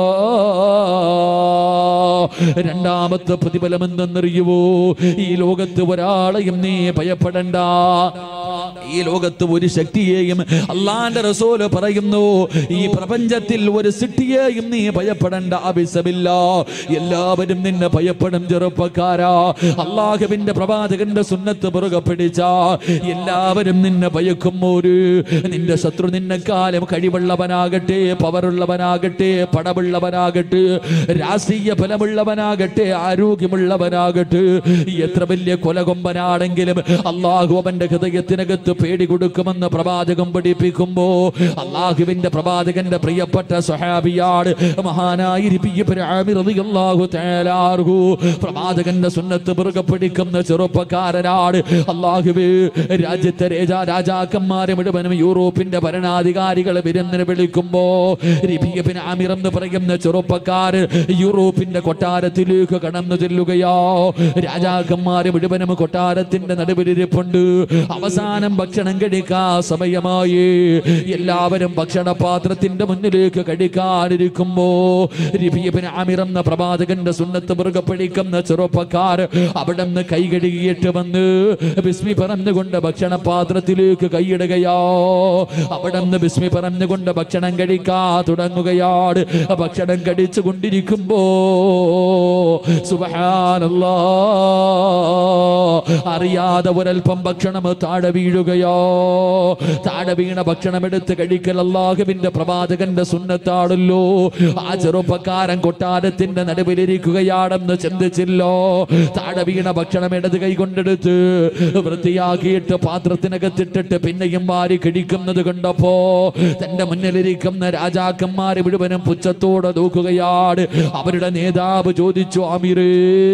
രണ്ടാമത്തെ പ്രതിഫലം എന്തെന്നറിയുവോ? ഈ ലോകത്ത് ഒരാളെയും നീ ഭയപ്പെടണ്ട, ഈ ലോകത്ത് ഒരു ശക്തിയെയും, അള്ളാന്റെ റസൂല് പറയുന്നു, ഈ പ്രപഞ്ചത്തിൽ ഒരു സൃഷ്ടിയെയും നീ ഭയപ്പെടണ്ട. അബിസബില്ല, എല്ലാവരും നിന്നെ ഭയപ്പെടും ചെറുപ്പക്കാരാ. അള്ളാഹുവിന്റെ പ്രവാചകന്റെ സുന്നത്ത് മുറുകെ പിടിച്ച എല്ലാവരും നിന്നെ ഭയക്കും. ഒരു നിന്റെ ശത്രു നിന്നെക്കാലം കഴിവുള്ളവനാകട്ടെ, പവറുള്ളവനാകട്ടെ, പടമുള്ളവനാകട്ടെ, രാഷ്ട്രീയ ഫലമുള്ളവനാകട്ടെ, ആരോഗ്യമുള്ളവനാകട്ടെ, എത്ര വലിയ കൊലകൊമ്പനാണെങ്കിലും അള്ളാഹു അവന്റെ ഹൃദയത്തിനകത്ത് പേടി കൊടുക്കുമെന്ന് പ്രവാചകം പഠിപ്പിക്കുമ്പോ അള്ളാഹുവിന്റെ പ്രവാചകന്റെ പ്രിയപ്പെട്ട സ്വഹാബിയാണ് മഹാനായ ഇബ്നു ആമിർ റളിയല്ലാഹു തആല അൻഹു. പ്രവാചകന്റെ സുന്നത്ത് മുറുകെ പിടിക്കുന്ന ചെറുപ്പക്കാരനാണ്. അള്ളാഹുവേ, രാജ്യത്തെ രാജാ രാജാക്കന്മാരെ മുഴുവനും യൂറോപ്പിന്റെ ഭരണാധികാരികളെ വിരുന്നിന് വിളിക്കുമ്പോ ഇബ്നു ആമിർ എന്ന് പറയുന്ന ചെറുപ്പക്കാര് യൂറോപ്പിന്റെ കൊട്ടാരത്തിലേക്ക് കടന്നു ചെല്ലുകയോ. രാജാക്കന്മാരെ മുഴുവനും കൊട്ടാരത്തിന്റെ നടുവിലിരിപ്പുണ്ട്. അവസാനം ഭക്ഷണം കഴിക്കാ സമയമായി. എല്ലാവരും ഭക്ഷണപാത്രത്തിന്റെ മുന്നിലേക്ക് കഴിക്കാനിരിക്കുമ്പോ ഇബ്നു ആമിർ എന്ന പ്രവാചകന്റെ സുന്നത്ത് മുറുകെ പിടിക്കുന്ന ചെറുപ്പക്കാർ അവിടെ നിന്ന് കൈ കഴുകിയിട്ട് വന്ന് ബിസ്മി പറഞ്ഞുകൊണ്ട് ഭക്ഷണപാത്രത്തിലേക്ക് കൈയിടുകയോ. അവിടെ നിന്ന് ബിസ്മി പറഞ്ഞുകൊണ്ട് ഭക്ഷണം കഴിക്കാ തുടങ്ങുകയാണ്. ഭക്ഷണം കഴിച്ചു കൊണ്ടിരിക്കുമ്പോ സുബ്ഹാനല്ലാഹ്, അറിയാതെ ഒരൽപ്പം ഭക്ഷണം താഴെ വീഴുകയോ. താഴെ വീണ ഭക്ഷണം എടുത്ത് കഴിക്കൽ അല്ലാഹുവിന്റെ പ്രവാചകന്റെ സുന്നത്താണല്ലോ. ആ ചെറുപ്പക്കാരൻ കൊട്ടാരത്തിന്റെ നടുവിലിരിക്കുകയാണെന്ന് ചിന്തിച്ചില്ലോ. താഴെ വീണ ഭക്ഷണം ഇടത് കൈ കൊണ്ടെടുത്ത് വൃത്തിയാക്കിയിട്ട് പാത്രത്തിനകത്തിട്ടിട്ട് പിന്നെയും വാരി കഴിക്കുന്നത് കണ്ടപ്പോ തന്റെ മുന്നിലിരിക്കുന്ന രാജാക്കന്മാരെ മുഴുവനും പുച്ഛത്തോടെ നോക്കുകയാണ്. അവരുടെ നേതാവ് ചോദിച്ചു, ആമിറേ,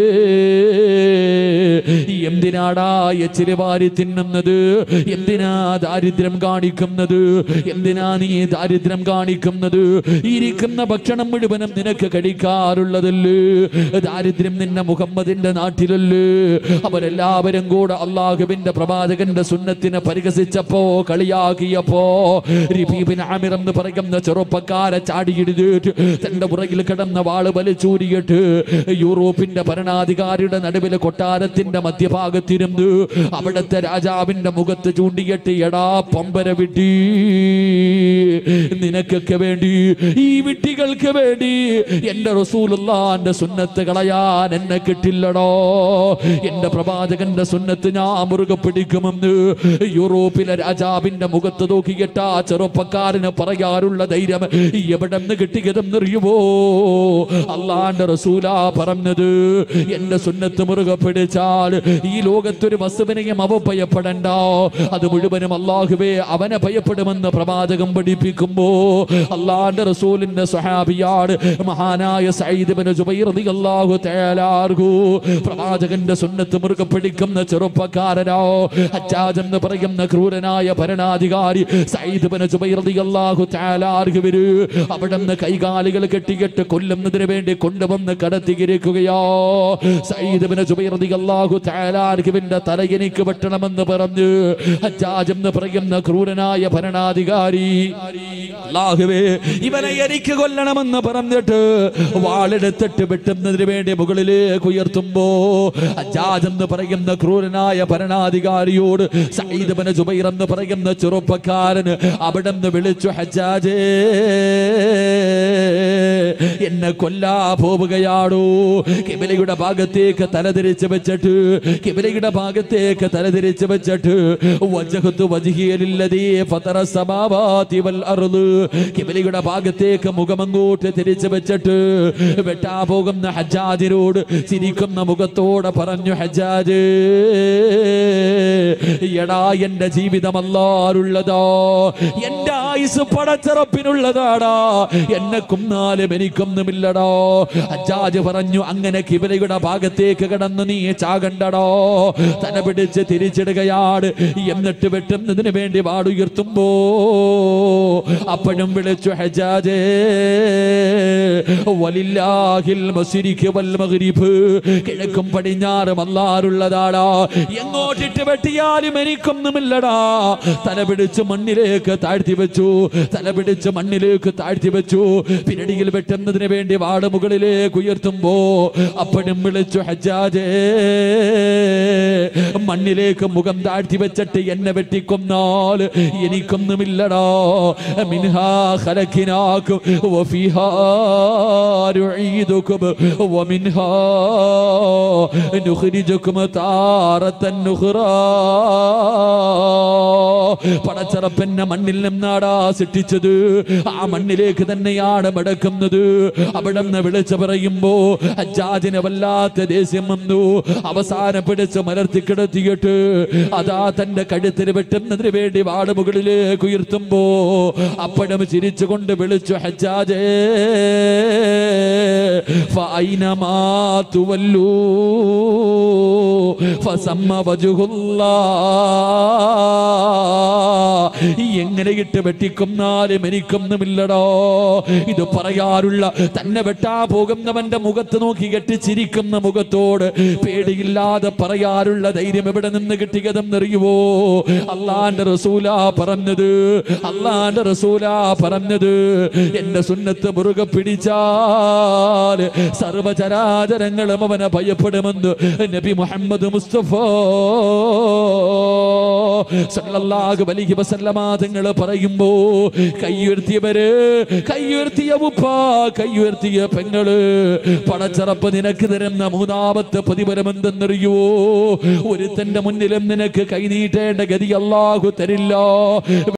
എന്തിനാടാ എച്ചിരി വാരി തിന്നുന്നത്? എന്തിനാ ദാരിദ്ര്യം കാണിക്കുന്നത്? എന്തിനാ നീ ദാരിദ്ര്യം കാണിക്കുന്നത്? ഇരിക്കുന്ന ഭക്ഷണം മുഴുവനും നിനക്ക് കഴിക്കാറുള്ളതല്ലേ? ദാരിദ്ര്യം നിന്നെ മുഹമ്മദിന്റെ നാട്ടിലല്ലേ? അവരെല്ലാവരും കൂടെ അള്ളാഹുവിന്റെ പ്രവാചകന്റെ സുന്നത്തിനെ പരിഹസിച്ചപ്പോ, കളിയാക്കിയപ്പോ ഇബ്നു ആമിർ എന്ന് പറയുന്ന ചെറുപ്പക്കാരെ ചാടിയിടിട്ട് തന്റെ പുറകിൽ കിടന്ന വാള് വലിച്ചൂരിയിട്ട് യൂറോപ്പിന്റെ ഭരണാധികാരിയുടെ നടുവിലെ കൊട്ടാരത്തിന്റെ മധ്യഭാഗത്തിരുന്ന് അവിടുത്തെ രാജാവിന്റെ മുഖത്ത് ചൂണ്ടിയിട്ട്, എടാ പമ്പര വിട്ടി, നിനക്കൊക്കെ വേണ്ടി, ഈ വിട്ടികൾക്ക് വേണ്ടി എന്റെ റസൂലുള്ളാഹിന്റെ സുന്നത്ത് കളയാൻ എന്നെ കിട്ടില്ലടോ. എന്റെ പ്രവാചകന്റെ സുന്നത്ത് ഞാൻ മുറുകെ പിടിക്കുമെന്ന് യൂറോപ്പിലെ രാജാവിന്റെ മുഖത്ത് നോക്കിയിട്ട് ആ ചെറുപ്പക്കാരന് പറയാറുള്ള ധൈര്യം എവിടെ നിന്ന് കിട്ടിയതെന്നറിയുമോ? അള്ളാന്റെ റസൂലാ പറഞ്ഞത്, എന്റെ സുന്നത്ത് മുറുകെ പിടിച്ചാൽ ഈ ലോകത്തൊരു വസ്തുവിനെയും അവഭയപ്പെടണ്ട, അത് മുഴുവനും അല്ലാഹുവേ അവനെ ഭയപ്പെടുമെന്ന് പ്രവാചകൻ പഠിപ്പിക്കുമ്പോ അല്ലാഹുവിന്റെ റസൂലിന്റെ സ്വഹാബിയാണ് മഹാനായ സഈദ് ഇബ്നു ജുബൈർ റളിയല്ലാഹു തആല അൻഹു. പ്രവാചകന്റെ സുന്നത്ത് മുറുകെ പിടിക്കുന്ന ചെറുപ്പക്കാരനോ ഹജ്ജാജ് എന്ന് പറയുന്ന ക്രൂരനായ ഭരണാധികാരി സഈദ് ഇബ്നു ജുബൈർ റളിയല്ലാഹു തആല അൻഹു അവിടുന്ന് കൈകാലുകൾ കെട്ടിക്കെട്ട് കൊല്ലുന്നതിന് വേണ്ടി കൊണ്ടുവന്ന് കടത്തിയിരിക്കുകയോ. സഈദ് ഇബ്നു ജുബൈർ റളിയല്ലാഹു തആല അൻഹുവിന്റെ തല എനിക്ക് വെട്ടണമെന്ന് പറഞ്ഞു ഹജ്ജാജ് എന്ന് പറയുന്ന ക്രൂരനായ ഭരണാധികാരി അല്ലാഹുവേ ഇവനെ എനിക്ക് കൊല്ലണമെന്ന് പറഞ്ഞിട്ട് വാളെടുത്തിട്ട് വെട്ടുന്നതിന് വേണ്ടി മുകളിലേക്ക് ഉയർത്തുമ്പോ ഹജ്ജാജ് എന്ന് പറയുന്ന ക്രൂരനായ ഭരണാധികാരിയോട് സഈദ് ഇബ്നു ജുബൈർ എന്ന് പറയുന്ന ചെറുപ്പക്കാരൻ അവിടുന്ന് വിളിച്ചു, ഹജ്ജാജേ എന്നെ കൊല്ലാ പോവുകയാണോ? കിബിലയുടെ ഭാഗത്തേക്ക് തലതിരിച്ച് വെച്ചിട്ട് കിബിലയുടെ ഭാഗത്തേക്ക് തലതിരിച്ച് വെച്ചിട്ട് വജ്ഹതു വജ്ഹിയ ലില്ലദീ ഫതറ സമാവാതി വൽ അർദ് കിബിലയുടെ ഭാഗത്തേക്ക് മുഖമങ്ങോട്ട് തിരിച്ച് വെച്ചിട്ട് വെട്ടാ പോകുന്ന ഹജ്ജാജിനോട് ചിരിക്കുന്ന മുഖത്തോടെ പറഞ്ഞു, ഹജ്ജാജ് എടാ എന്റെ ജീവിതം അല്ലാഹുള്ളതാ, എന്റെ ആയുസ് പടച്ചറപ്പിനുള്ളതാടാ, എന്നെ കൊന്നാലും എനിക്കൊന്നുമില്ലടോ. ഹജ്ജാജ് പറഞ്ഞു, അങ്ങനെ കിബിലയുടെ ഭാഗത്തേക്ക് കടന്ന് നീ ചാകണ്ടടോ. തല പിടിച്ച് തിരിച്ചിടുകയാണ്. എന്നിട്ട് വെട്ടുന്നതിന് വേണ്ടി വാടുയർത്തുമ്പോ അപ്പോഴും വിളിച്ചു, ഹജ്ജാജേ വലില്ലാഹിൽ മശ്രിഖ് വൽ മഗ്രിബ് കിഴക്കും പടിഞ്ഞാറും അല്ലാഹുള്ളതാടാ, എങ്ങോട്ടിട്ട് വെട്ടിയാലും എനിക്കൊന്നുമില്ലടാ. തല പിടിച്ച് മണ്ണിലേക്ക് താഴ്ത്തി വെച്ചു തല പിടിച്ച് മണ്ണിലേക്ക് താഴ്ത്തി വെച്ചു പിന്നടിയിൽ വെട്ടുന്നതിന് വേണ്ടി വാട് മുകളിലേക്ക് ഉയർത്തുമ്പോ അപ്പോഴും വിളിച്ചു, ഹജ്ജാജേ മണ്ണിലേക്ക് മുഖം താഴ്ത്തി വെച്ചിട്ട് എന്നെ വെട്ടിക്കൊന്നാൽ എനിക്കൊന്നുമില്ലടാ. മിൻഹാ ഖലഖനാകും വഫീഹാ നുഈദുകും വമിൻഹാ നുഖ്രിജുകും താറത്തൻ നുഖ്റാ. പടച്ചറപ്പെന്നെ മണ്ണിൽ നിന്നാടാ സൃഷ്ടിച്ചത്, ആ മണ്ണിലേക്ക് തന്നെയാണ് മടക്കുന്നത്. അവിടെ നിന്ന് വിളിച്ചു പറയുമ്പോ ഹജ്ജാജിനെ വല്ലാത്ത ദേഷ്യം വന്നു. അവസാനം പിടിച്ച് മലർത്തി കിടത്തിയിട്ട് അതാ തന്റെ കഴുത്തിന് വെട്ടുന്നതിന് വേണ്ടി വാട് മുകളിലേക്ക് ഉയർത്തുമ്പോ അപ്പോഴും ചിരിച്ചുകൊണ്ട് വിളിച്ചു, ഹജ്ജാജേ ഫഅൈനമാ തുവല്ലൂ ഫസമ്മ വജ്ഹുല്ലാഹ്. എങ്ങനെ ഇട്ട് വെട്ടിക്കൊന്നാലും എനിക്കൊന്നുമില്ലടോ. ഇത് പറയാറുള്ള തന്നെ വെട്ടാ പോകുന്നവന്റെ മുഖത്ത് നോക്കി കെട്ടിച്ചിരിക്കുന്ന മുഖത്തോട് പേടിയില്ലാതെ പറയാറുള്ള ധൈര്യം എവിടെ നിന്ന് കിട്ടിയതെന്നറിയുവോ? അള്ളാന്റെ റസൂലാ പറഞ്ഞത്. അള്ളാന്റെ റസൂലാ പറഞ്ഞത് എന്റെ സുന്നത്ത് മുറുകെ പിടിച്ചാൽ സർവചരാചരങ്ങളും അവനെ ഭയപ്പെടുമെന്ന് നബി മുഹമ്മദ് മുസ്തഫ സല്ലല്ലാഹു അലൈഹി വസല്ലമ തങ്ങൾ പറയുമ്പോ കയ്യുയർത്തിയവര് കയ്യുയർത്തിയ ഉപ്പ കയ്യുയർത്തിയ പെങ്ങള് പടച്ചറപ്പ് നിനക്ക് തരുന്ന മൂന്നാമത്തെ പ്രതിഫലം എന്തെന്നറിയോ? ഒരുത്തന്റെ മുന്നിലും നിനക്ക് കൈനീട്ടേണ്ട ഗതി അല്ലാഹു തരില്ല.